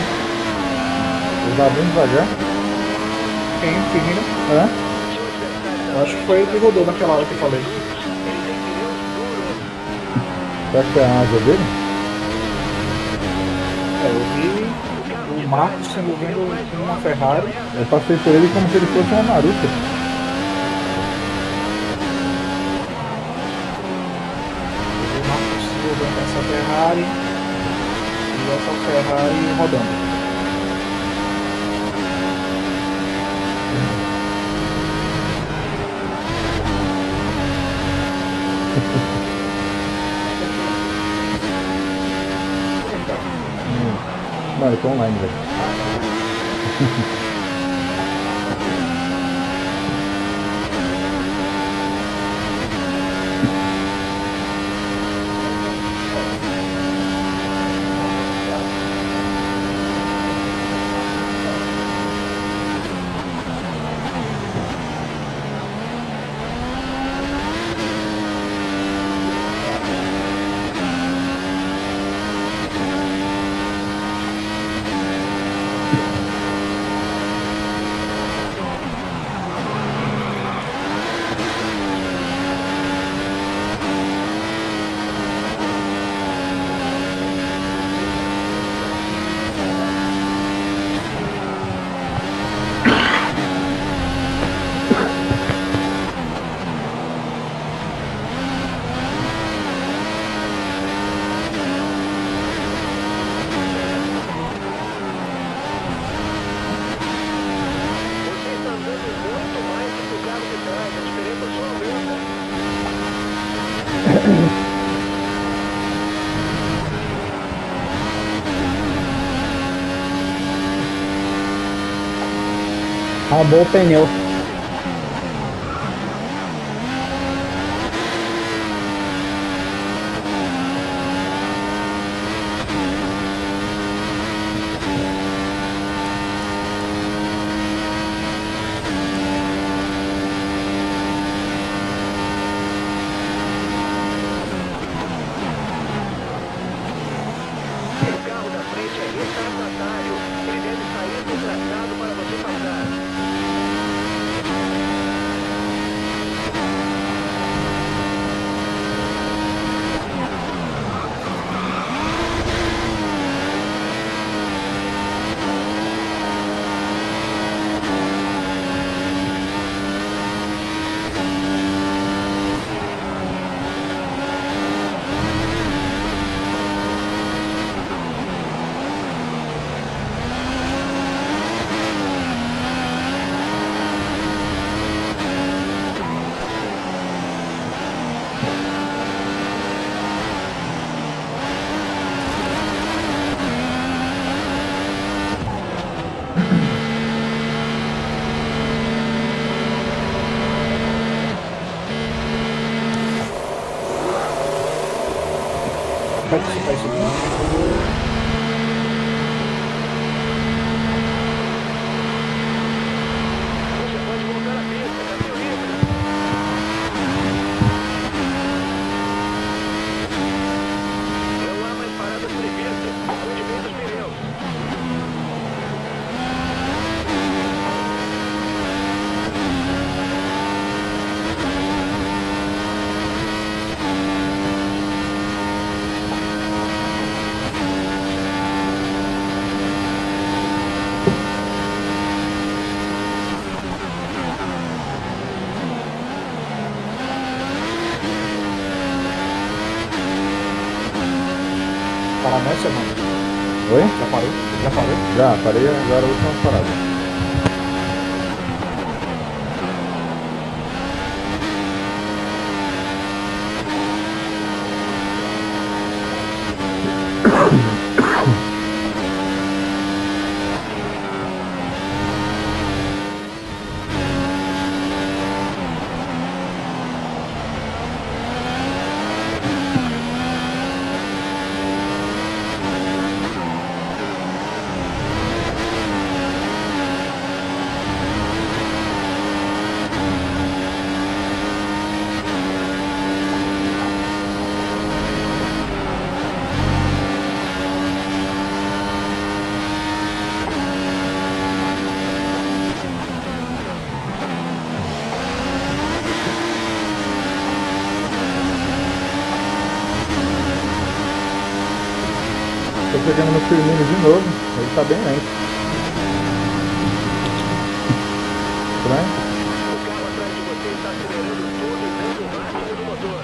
Ele vai bem devagar. Quem? Firmino? É? Eu acho que foi ele que rodou naquela hora que eu falei. Será que foi a asa dele? É, eu vi o Marcos se envolvendo com uma Ferrari. Eu passei por ele como se ele fosse uma maruta. O Marcos se envolvendo com essa Ferrari. E essa Ferrari rodando. Mano, eu tô online, velho. Você está andando muito mais do que o carro de trás. A diferença só aumenta. Acabou o pneu. O carro da frente é retardatário. Ele deve sair do traçado para você passar. Pode ficar isso aqui. Você pode voltar à pista, caminho livre. Não há mais paradas previstas. Onde vem os pneus? Parar nessa, mano. Oi? Já parou? Já parou? Já, parei agora a última parada. Tô pegando no Firmino de novo, ele tá bem lento. Estranho? O carro atrás de você está acelerando tudo e dando o máximo do motor.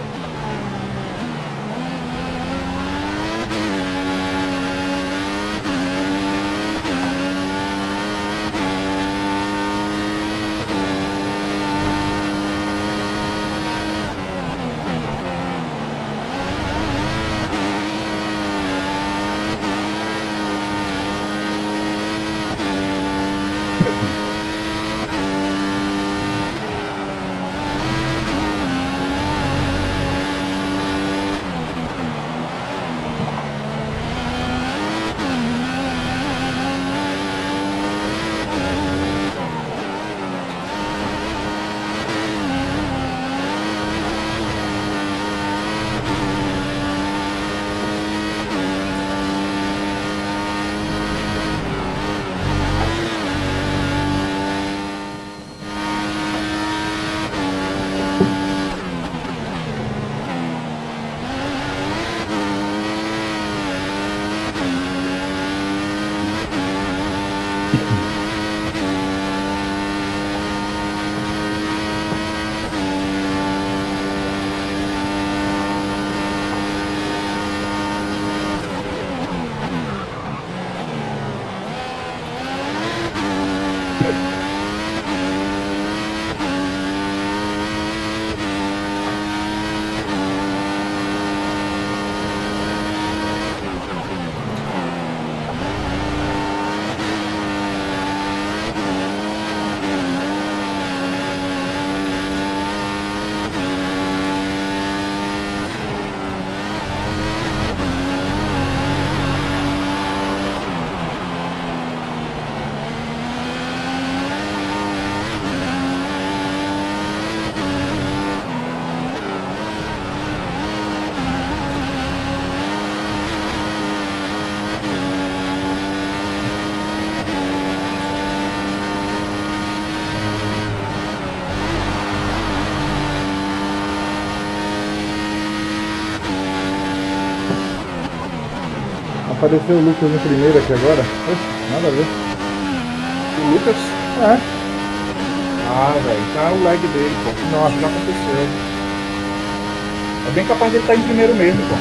Apareceu o Lucas no primeiro aqui agora. Oxe, nada a ver. O Lucas? É. Ah, velho, tá o lag dele, pô. Nossa, já aconteceu. É bem capaz de ele estar em primeiro mesmo, pô.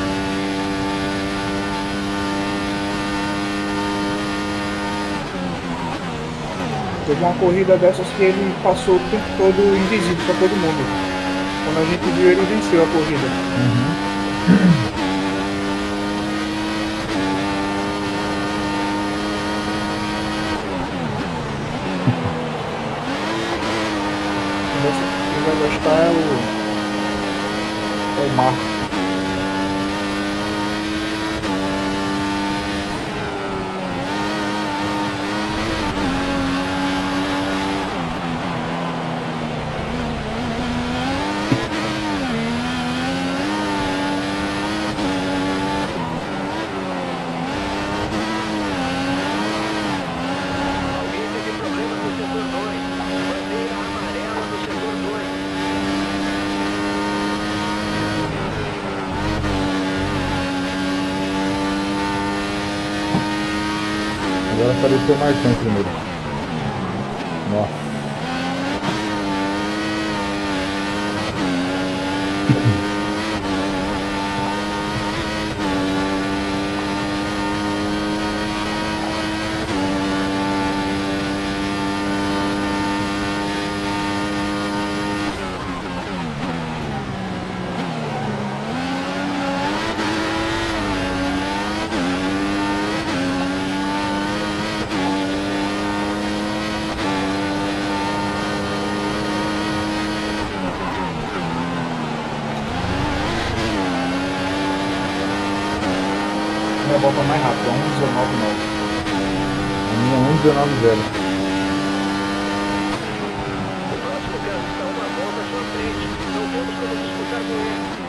Teve uma corrida dessas que ele passou o tempo todo invisível pra todo mundo. Quando a gente viu, ele venceu a corrida. Quem vai gostar é o Marco. Alguém teve problema no setor 2. Bandeira amarela no setor 2. Agora apareceu o Marcão primeiro. Nossa. Minha volta mais rápida, 1,19,9. A minha 1,19,0. O próximo carro está uma volta à sua frente. Não temos como disputar com ele.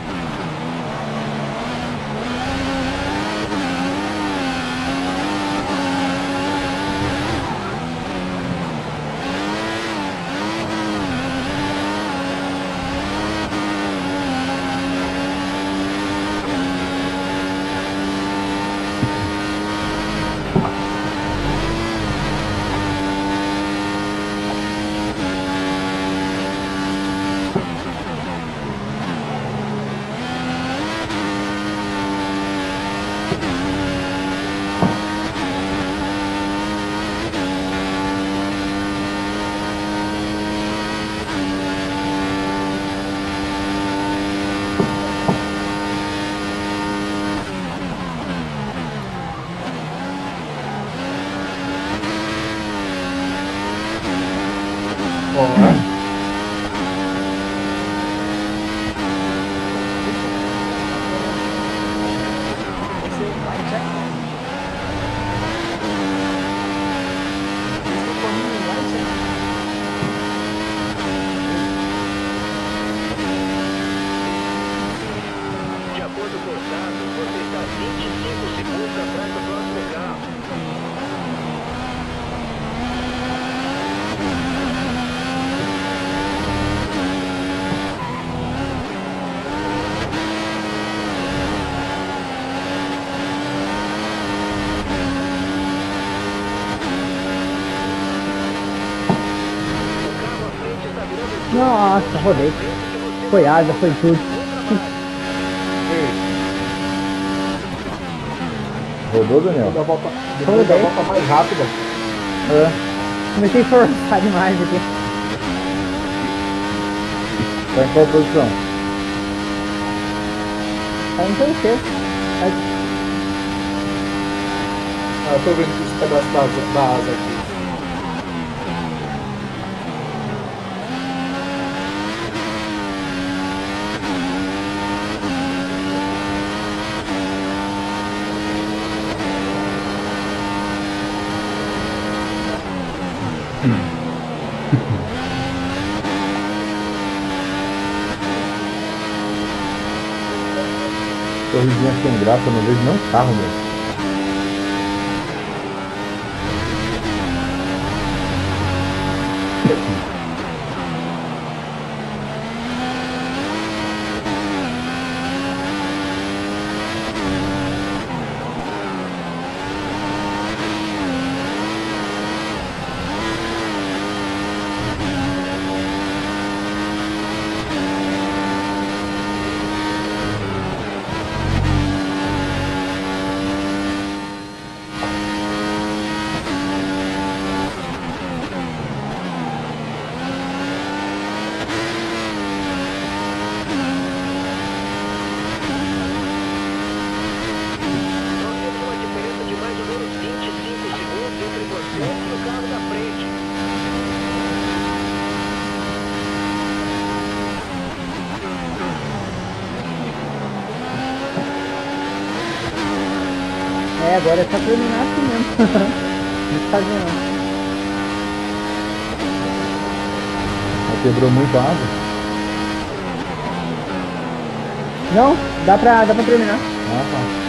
De acordo com os dados, você está 25 segundos atrás do próximo carro. O carro à frente está virando Nossa, rodei. Foi asa, foi tudo. Rodou, Daniel? Depois da volta mais rápida. É. Comecei a forçar demais aqui. Tá em qual posição? Tá em terceiro. Ah, eu tô vendo esse pedaço da asa aqui. Corridinha sem graça, eu não vejo nem um carro, meu. agora é só terminar assim mesmo. Não fazer Mas quebrou muito a asa. não, dá pra terminar. Ah, tá.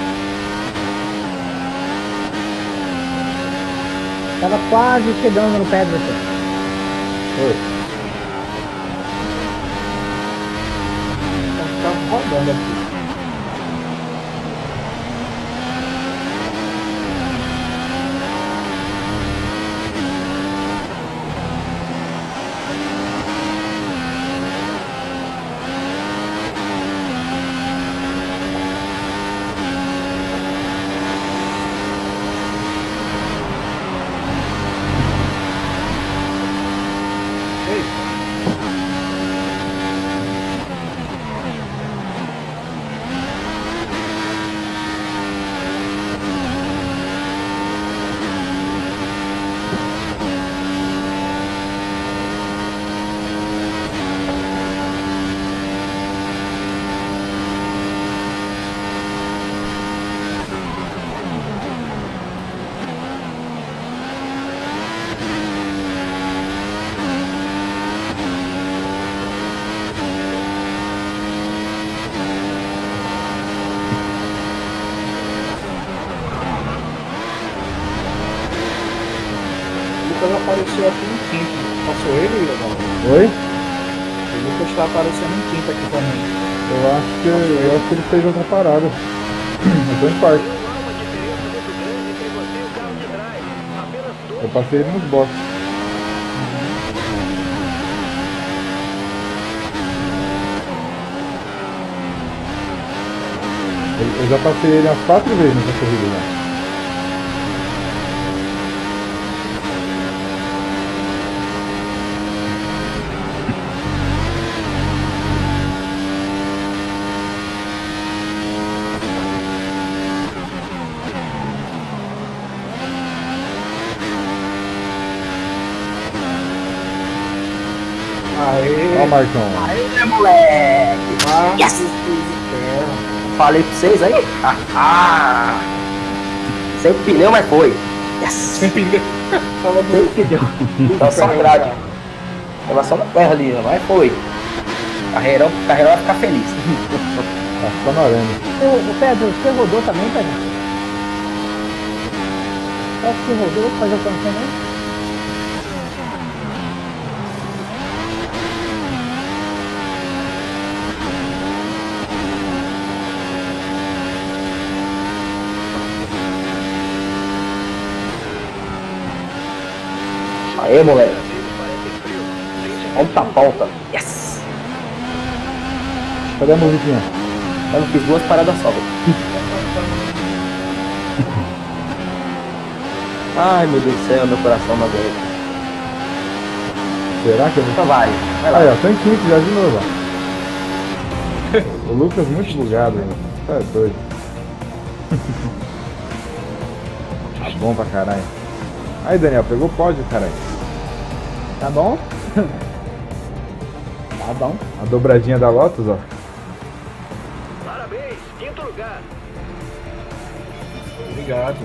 Tava quase chegando no Pedersen. Oi. Tá rodando aqui. O Lucas apareceu aqui em quinto. Passou ele, Leonardo? Oi? O Lucas está aparecendo em quinto aqui pra mim. Eu acho que ele fez outra parada. Eu tô em quarto. Não há uma diferença muito grande entre você e o carro de trás. Apenas 2 Eu passei ele nos boxes. Eu já passei ele umas 4 vezes nessa corrida já. Aê! Ó o Marcão. Aê, moleque! Ah, Yes! Falei pra vocês aí? Sem pneu, mas foi. Yes! sem pneu. Tava Sem no... pneu. Tava só grade. Tava só na terra ali, mas foi. Carreirão vai ficar feliz. Tá só na arena. O Pedro, você rodou também, Pedro? Só que você rodou, fazer o canção, né? Aê, moleque. Ponta a ponta. Yes! Cadê a musiquinha? Eu não fiz 2 paradas só, velho. Ai, meu Deus do céu, meu coração não aguenta. Será que eu vou... Então vai lá. Aí, ó, tô em quinto já de novo, ó. O Lucas muito bugado, hein? Tá doido. Tá bom pra caralho. Aí, Daniel, pegou pódio, caralho. Tá bom? Tá bom. A dobradinha da Lotus, ó. Parabéns, 5º lugar. Obrigado.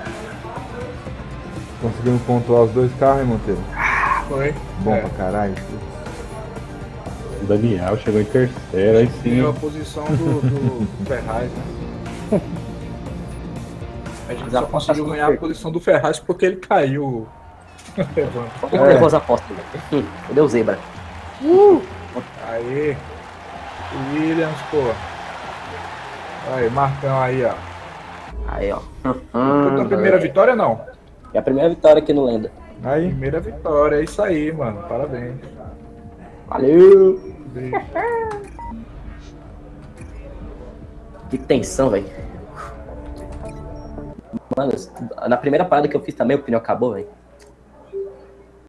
Conseguimos pontuar os 2 carros, hein, Monteiro? Foi. Bom É. pra caralho. O Daniel chegou em terceiro, aí sim. Ganhou a posição do Ferraz, né? A gente só conseguiu ganhar a posição do Ferraz porque ele caiu. Como levou as apostas? Cadê o Zebra? Aí. Williams, pô. Aí, Marcão aí, ó. Aí, ó. Foi a primeira vitória, não? É a primeira vitória aqui no Lenda. Aí, Primeira vitória, é isso aí, mano. Parabéns. Valeu! Que tensão, velho. Mano, na primeira parada que eu fiz também o pneu acabou, velho.